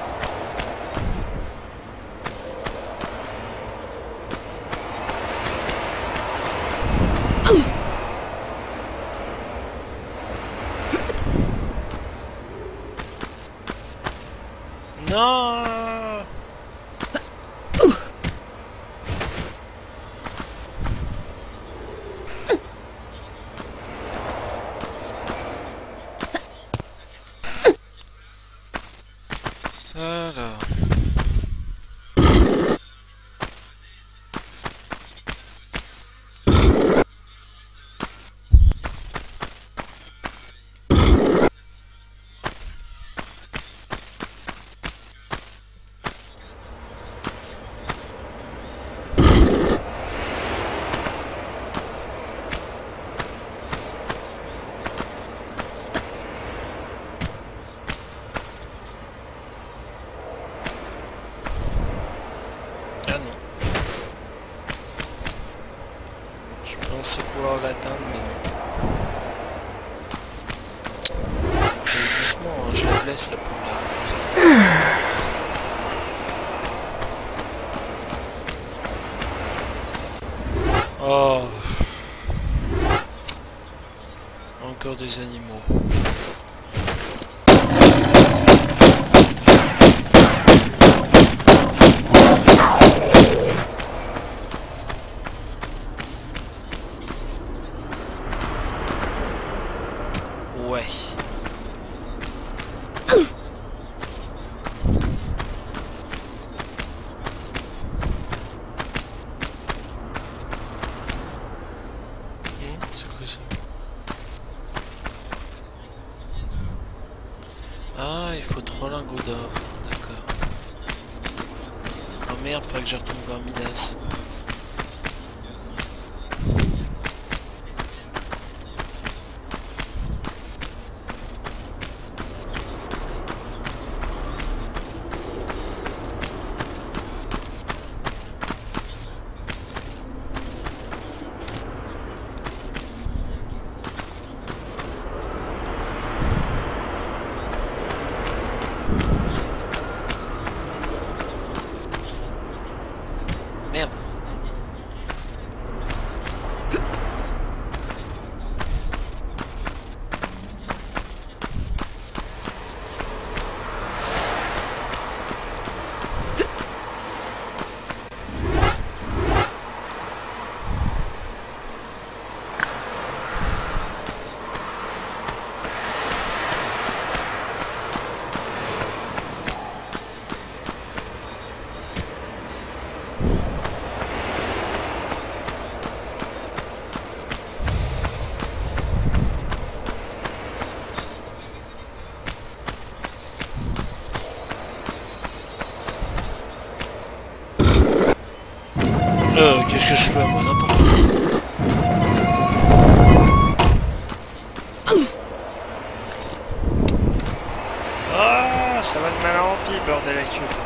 Non! Alors. Ah non. Je pensais pouvoir l'atteindre, mais non. Je vais doucement, hein, je la blesse la pauvre là. Oh. Encore des animaux. Ouais. C'est quoi ça? Ah, il faut 3 lingots d'or. D'accord. Oh merde, faudrait que je retourne voir Midas. Merde. Qu'est-ce que je fais moi? N'importe quoi. Ah, ça va de mal en pis, bordel à cul.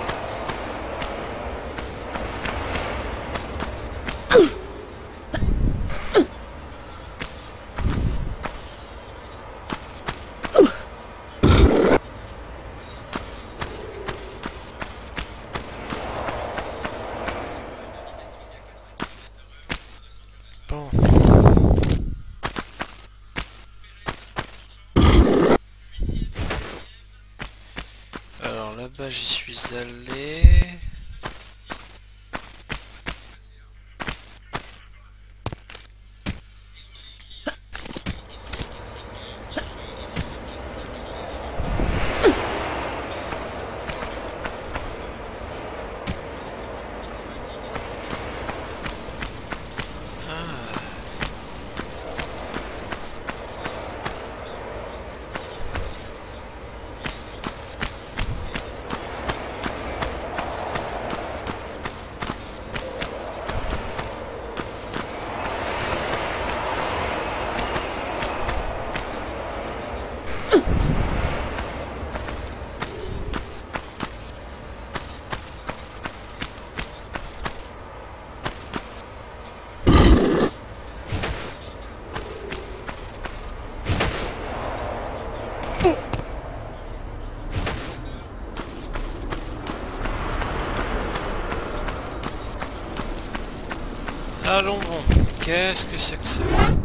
Bon. Alors là-bas j'y suis allé. Allons bon, qu'est-ce que c'est que ça?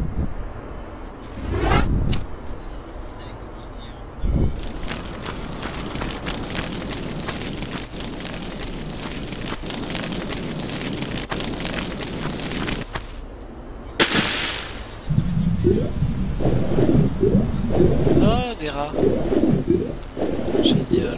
Ah, des rats. Génial.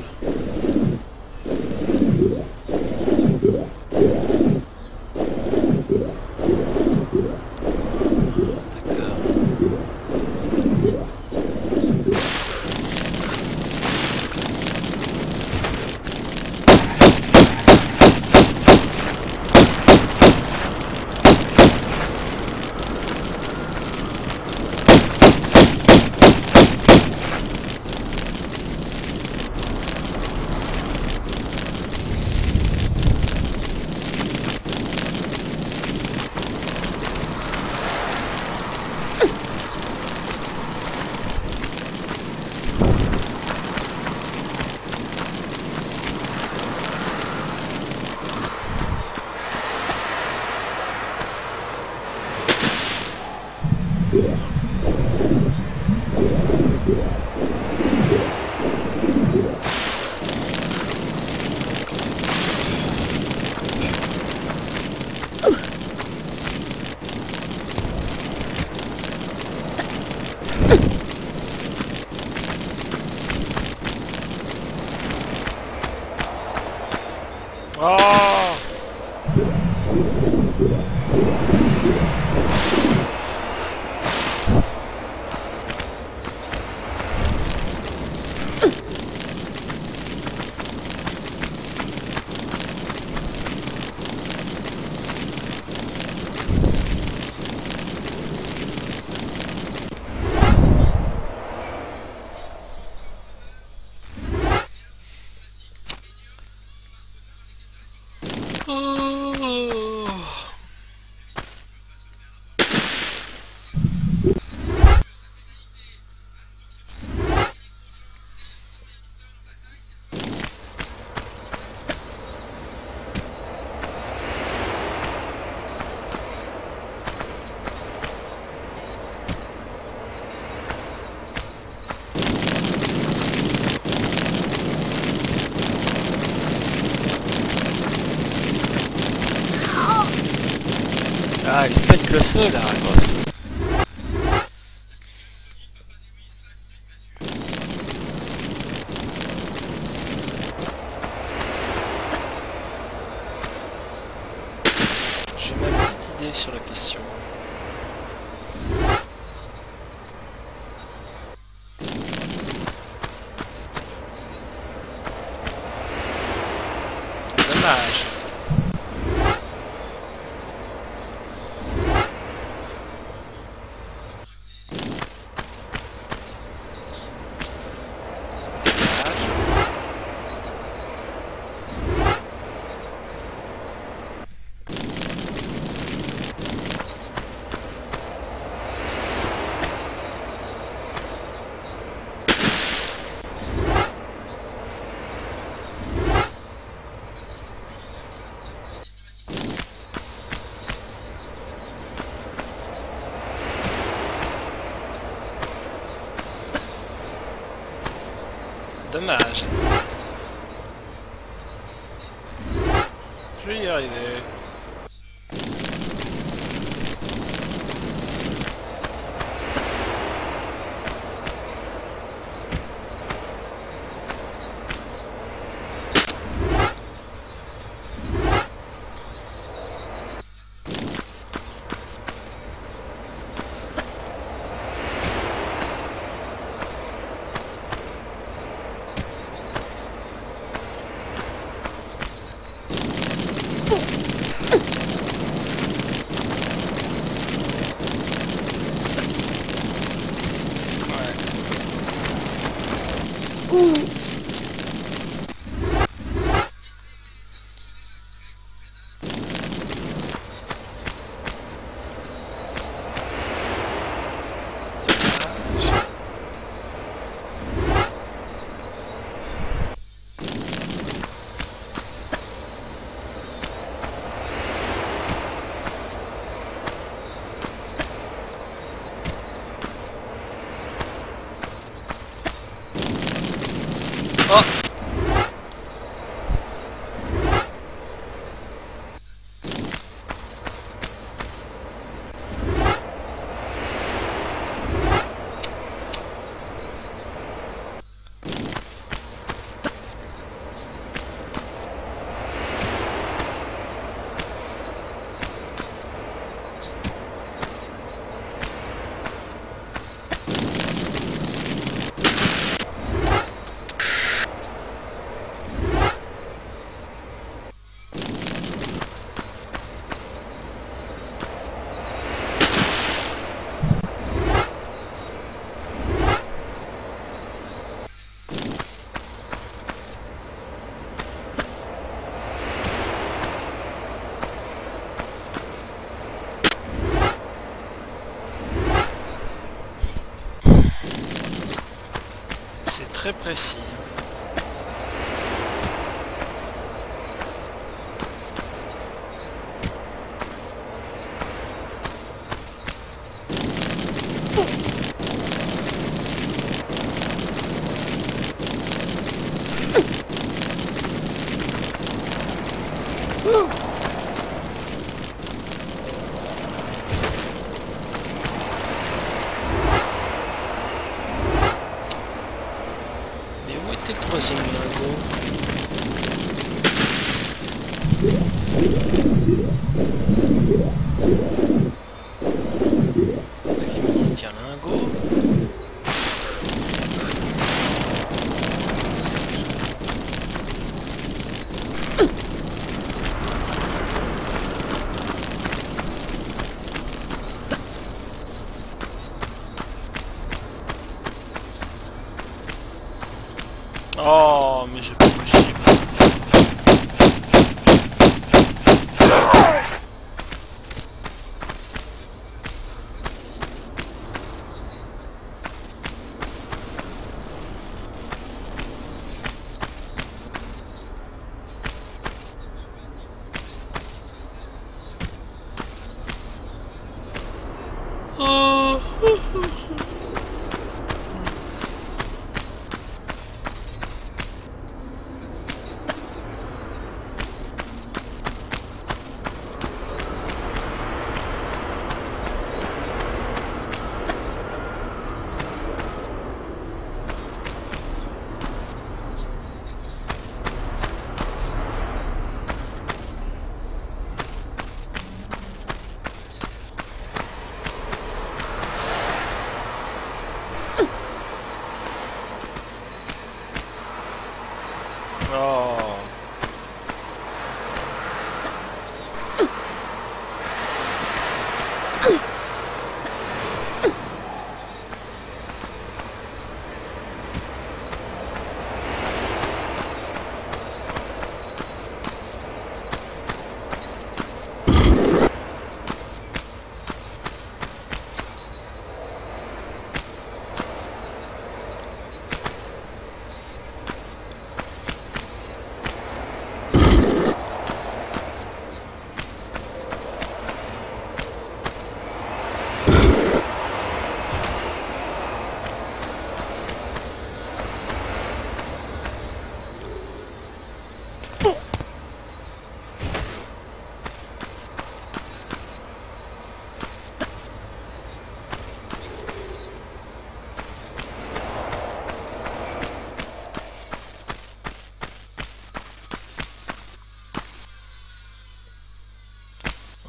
Oh! Ah, il pète le feu là, grosse. J'ai ma petite idée sur la question. Dommage. Dommage. Je vais y arriver. C'est très précis. Le troisième lingot. Est-ce qu'il me manque un lingot? Oh, mais c'est pas possible.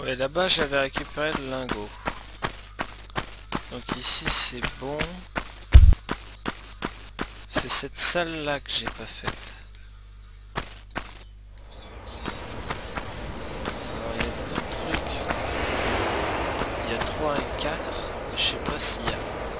Ouais, là-bas j'avais récupéré le lingot. Donc ici c'est bon. C'est cette salle là que j'ai pas faite. Alors il y a d'autres trucs. Il y a 3 et 4. Mais je sais pas s'il y a.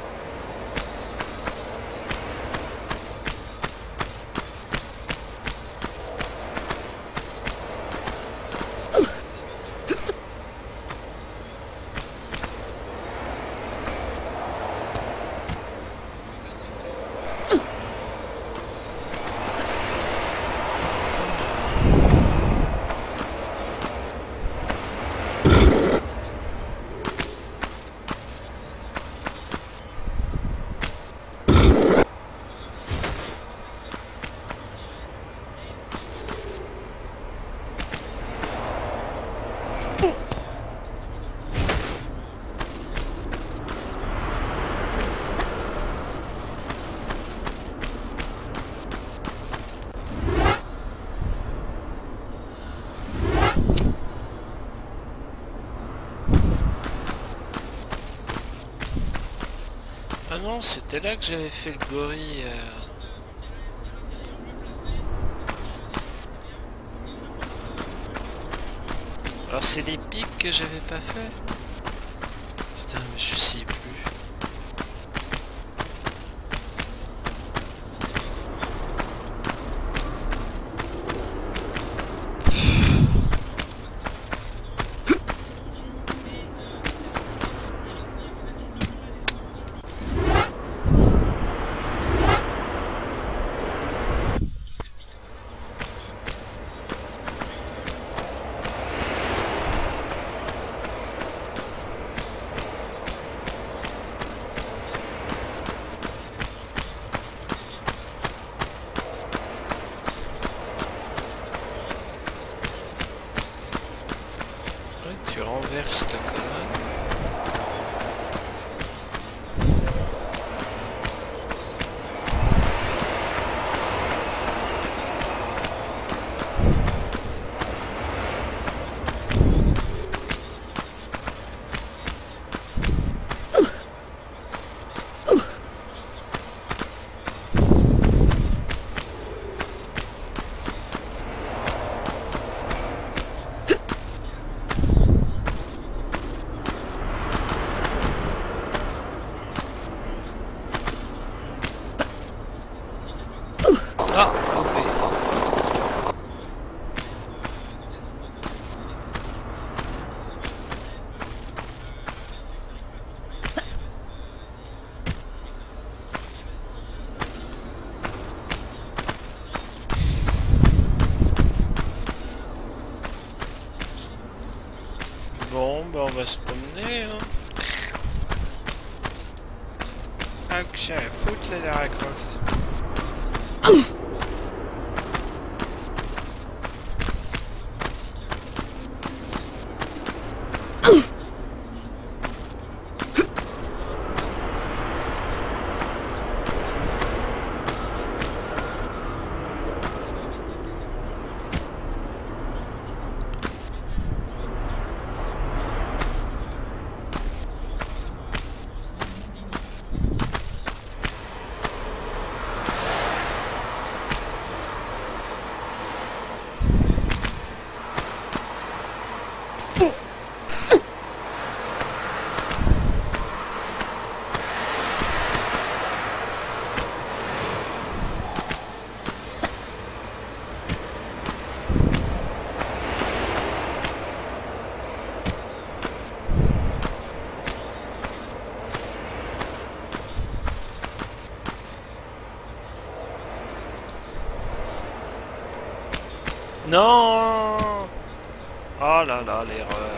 Ah non, c'était là que j'avais fait le gorille. Alors c'est les pics que j'avais pas fait. Putain, mais je sais plus. Tu renverses la colonne. Ah, loupé. Bon, bah on va se promener, hein. Ah, que j'ai à foutre, la Lara Croft. Non! Oh là là, l'erreur.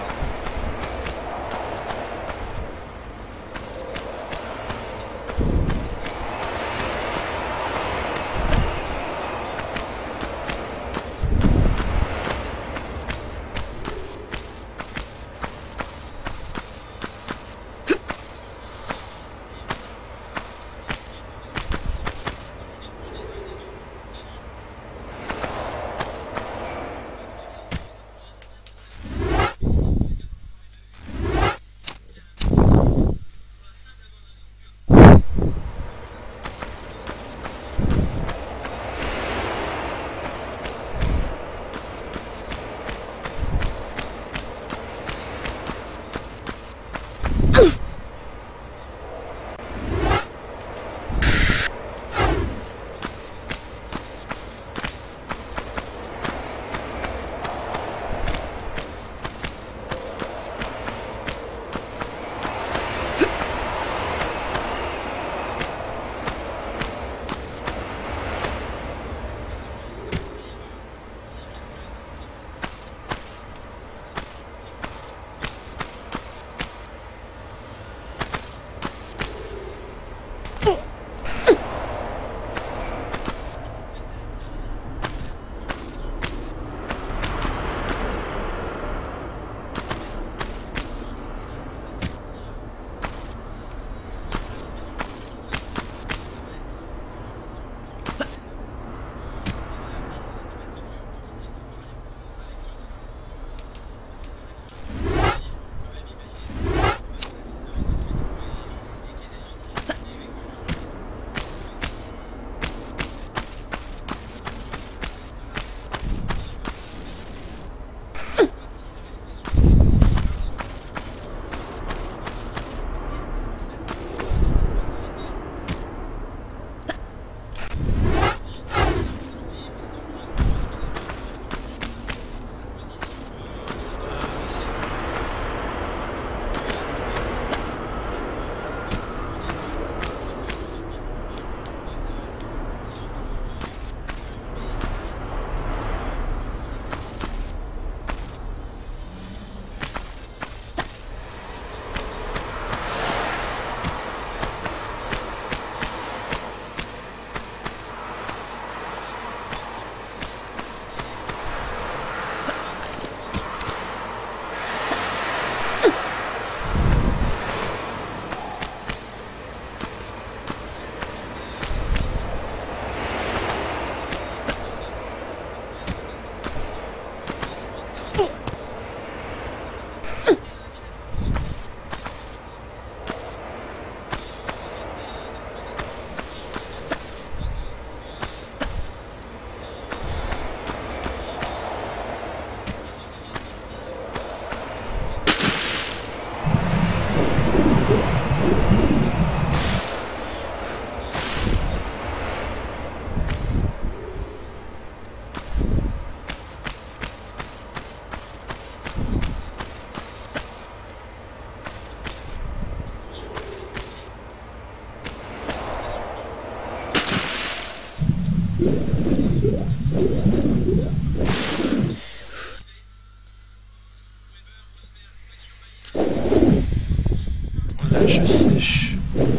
sèche, sèche.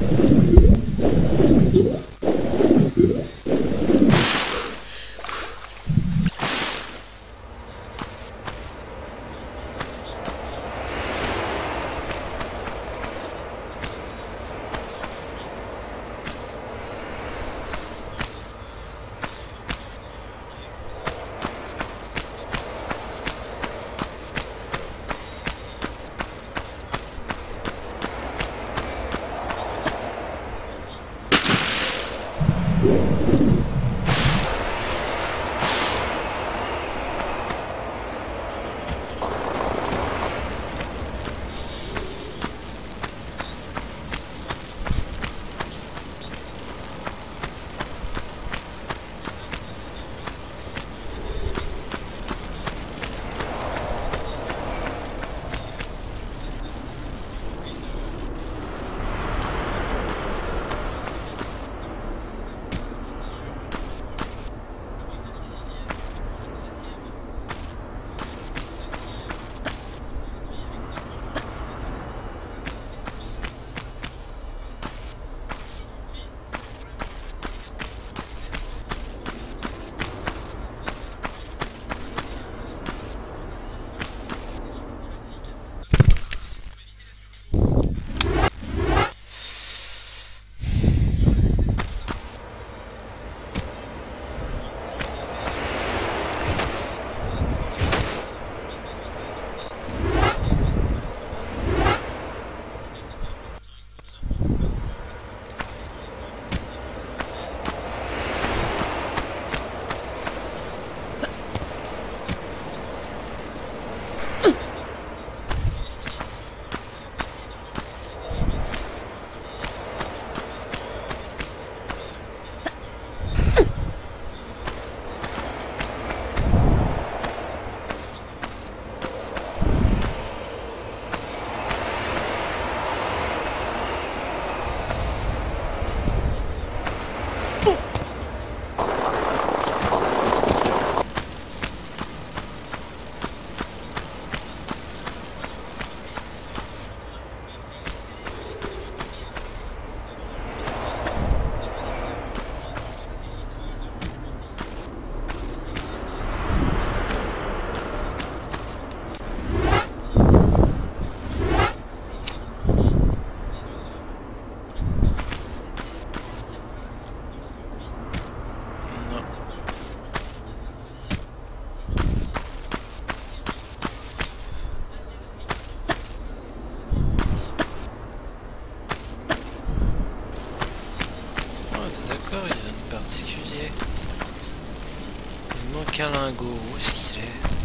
Un lingot, où est-ce qu'il est?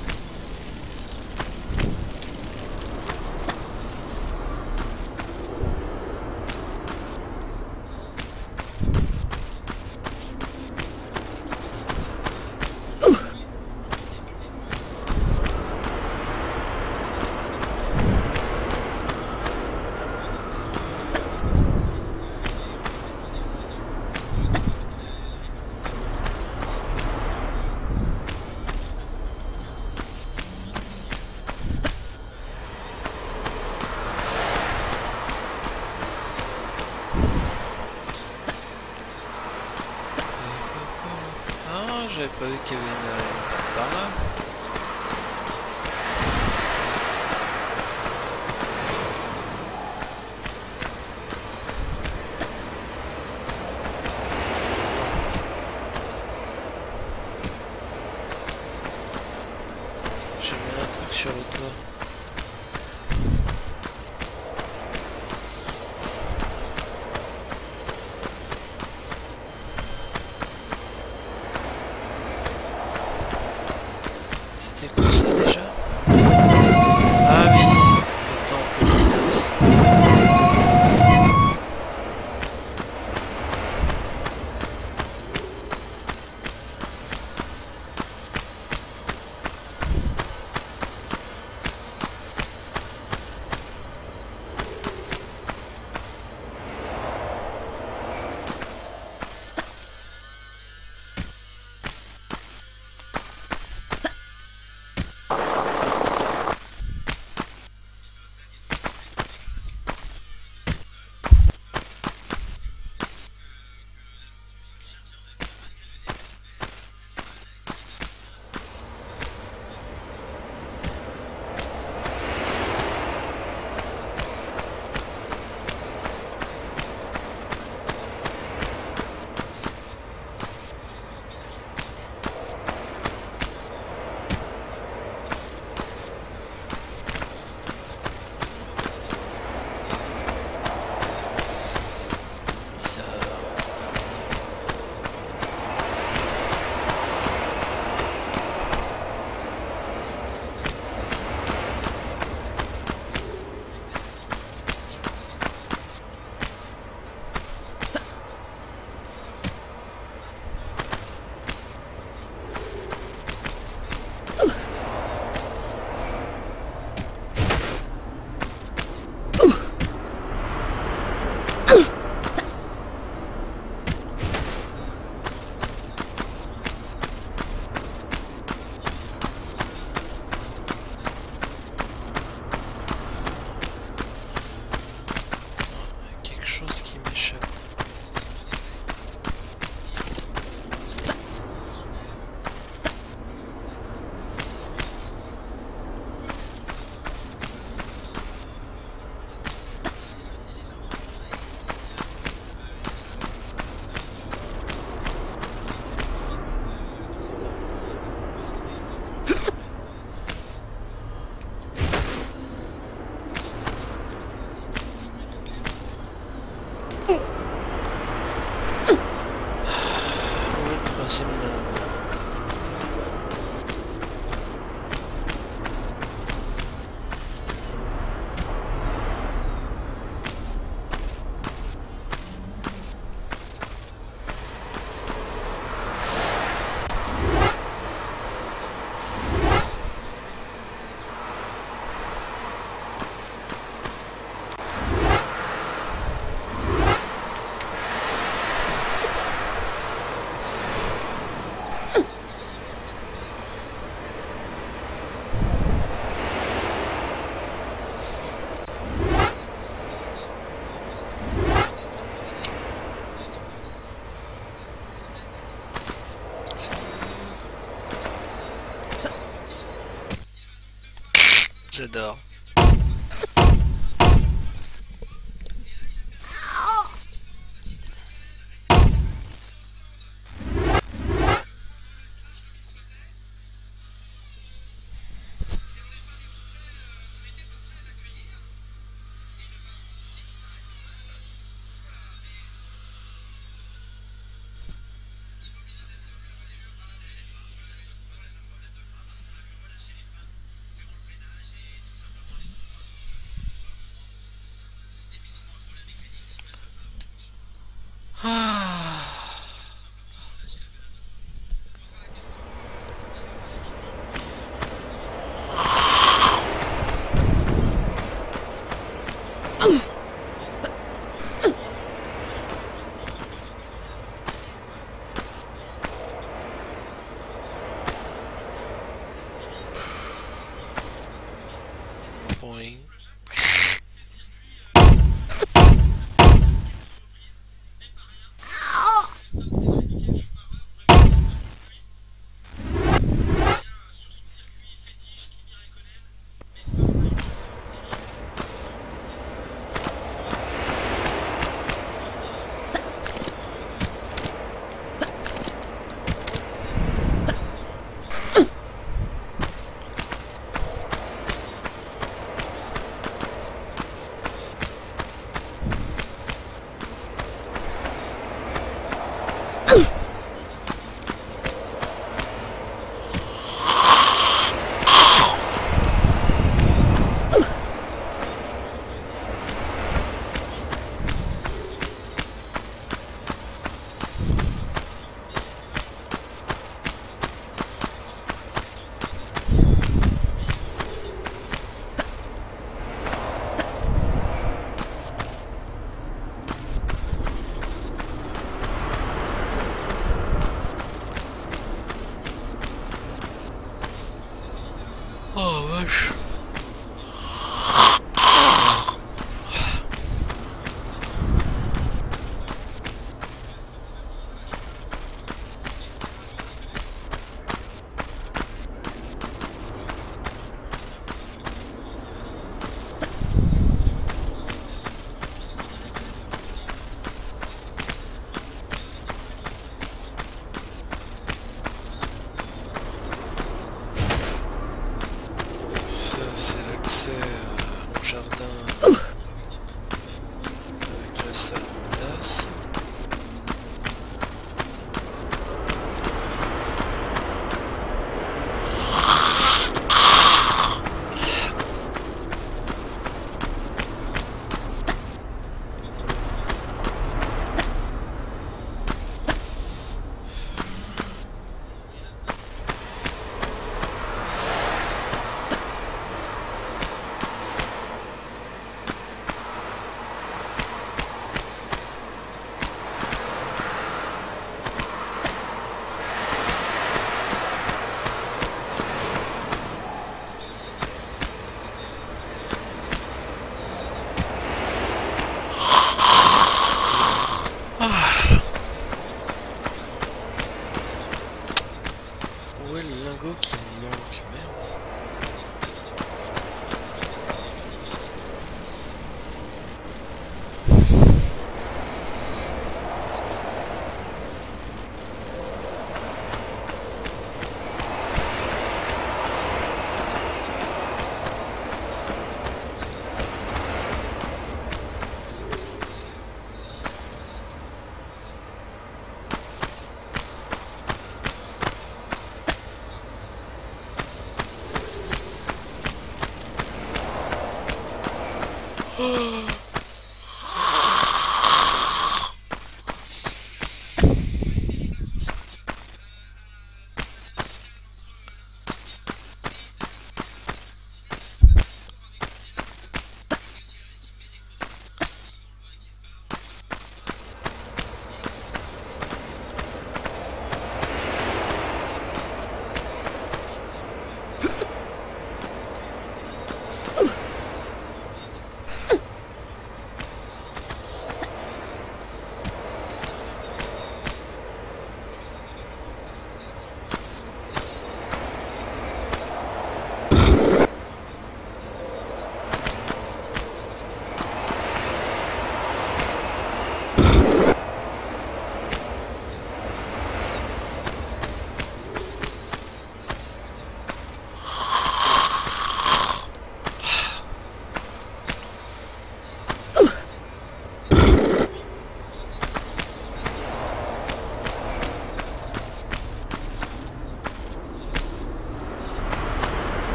J'avais pas vu qu'il y avait une porte par là. J'ai mis un truc sur le toit. C'est quoi ça déjà? Ah oui, le temple de Minos. J'adore. Point. Oh vache. Ça c'est l'accès au jardin avec la salle Midas. Où est le lingot qui me manque? Merde.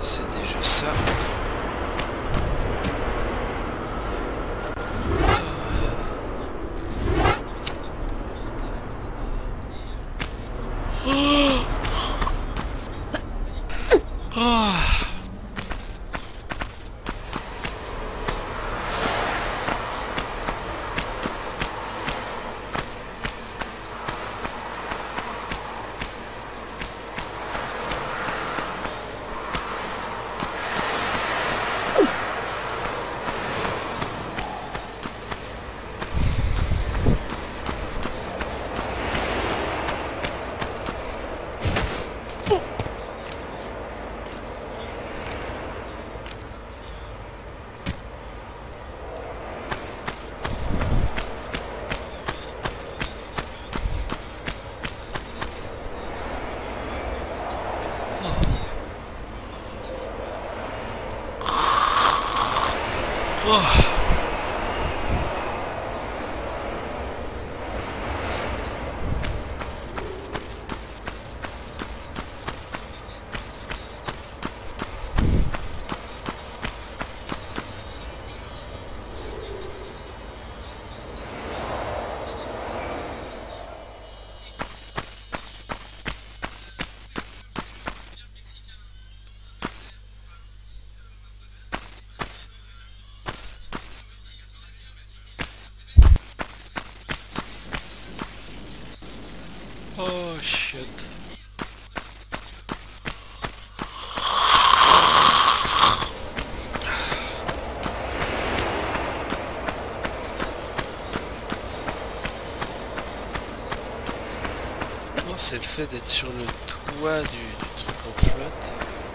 C'est déjà ça. Oh shit. Non, c'est le fait d'être sur le toit du truc en flotte.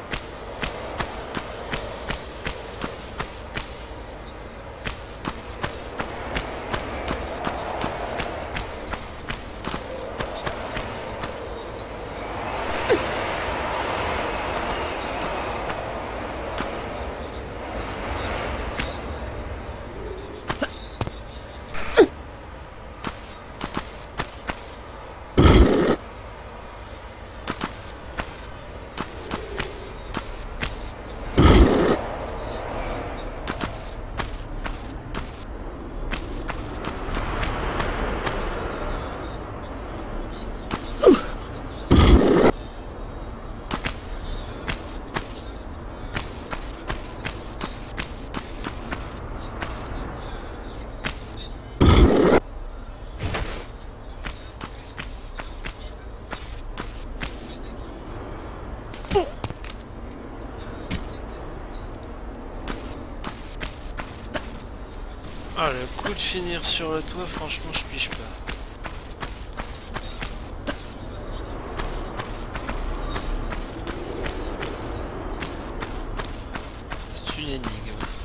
Ah, le coup de finir sur le toit, franchement, je pige pas. C'est une énigme.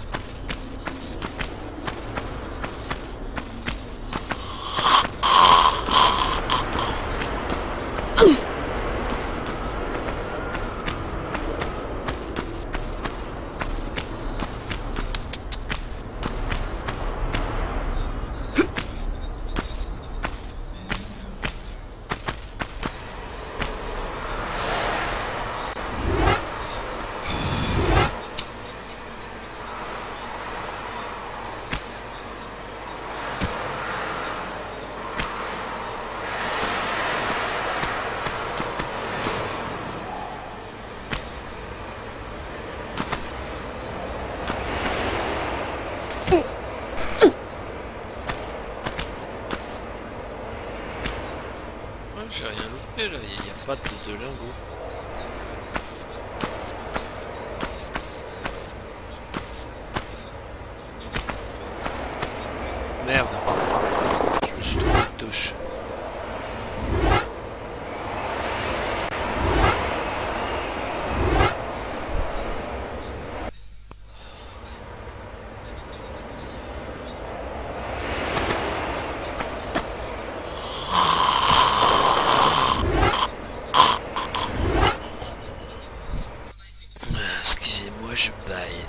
J'ai rien loupé là, il n'y a pas de lingot. Merde, je me suis trompé de touche. Excusez-moi, je baille.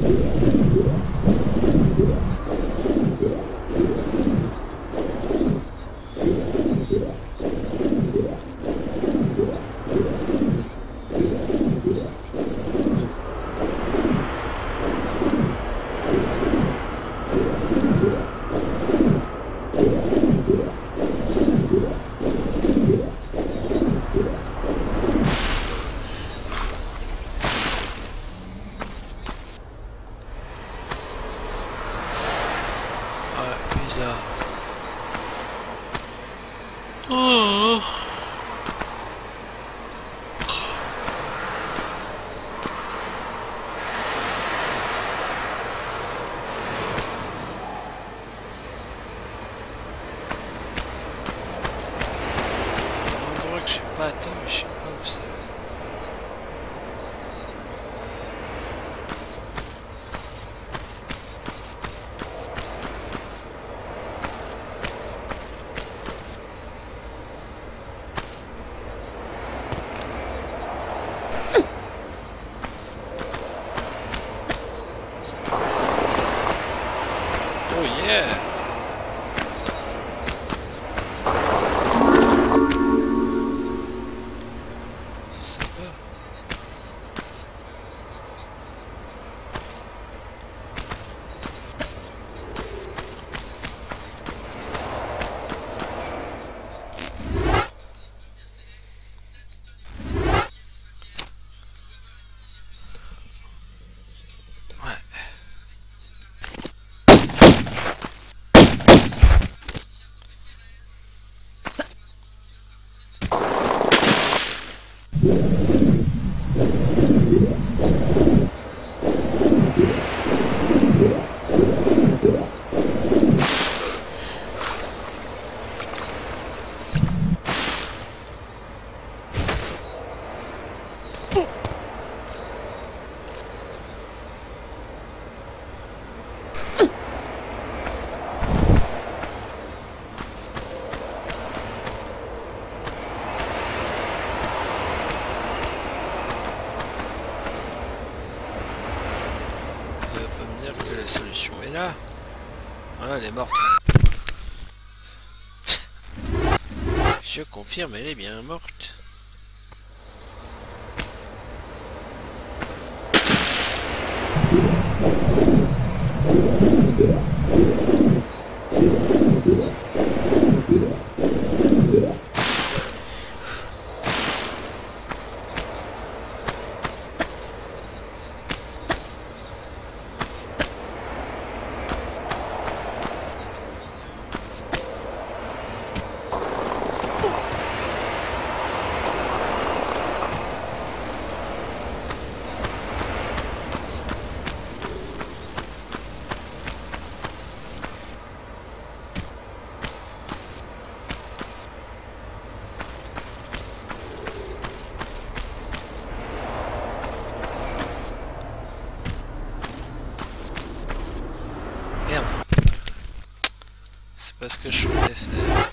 Oh. Un endroit que j'ai pas atteint, mais je sais pas où c'est. Oh yeah! Ça va. Que la solution est là. Ah, elle est morte. Je confirme, elle est bien morte. Merde. C'est pas ce que je voulais faire.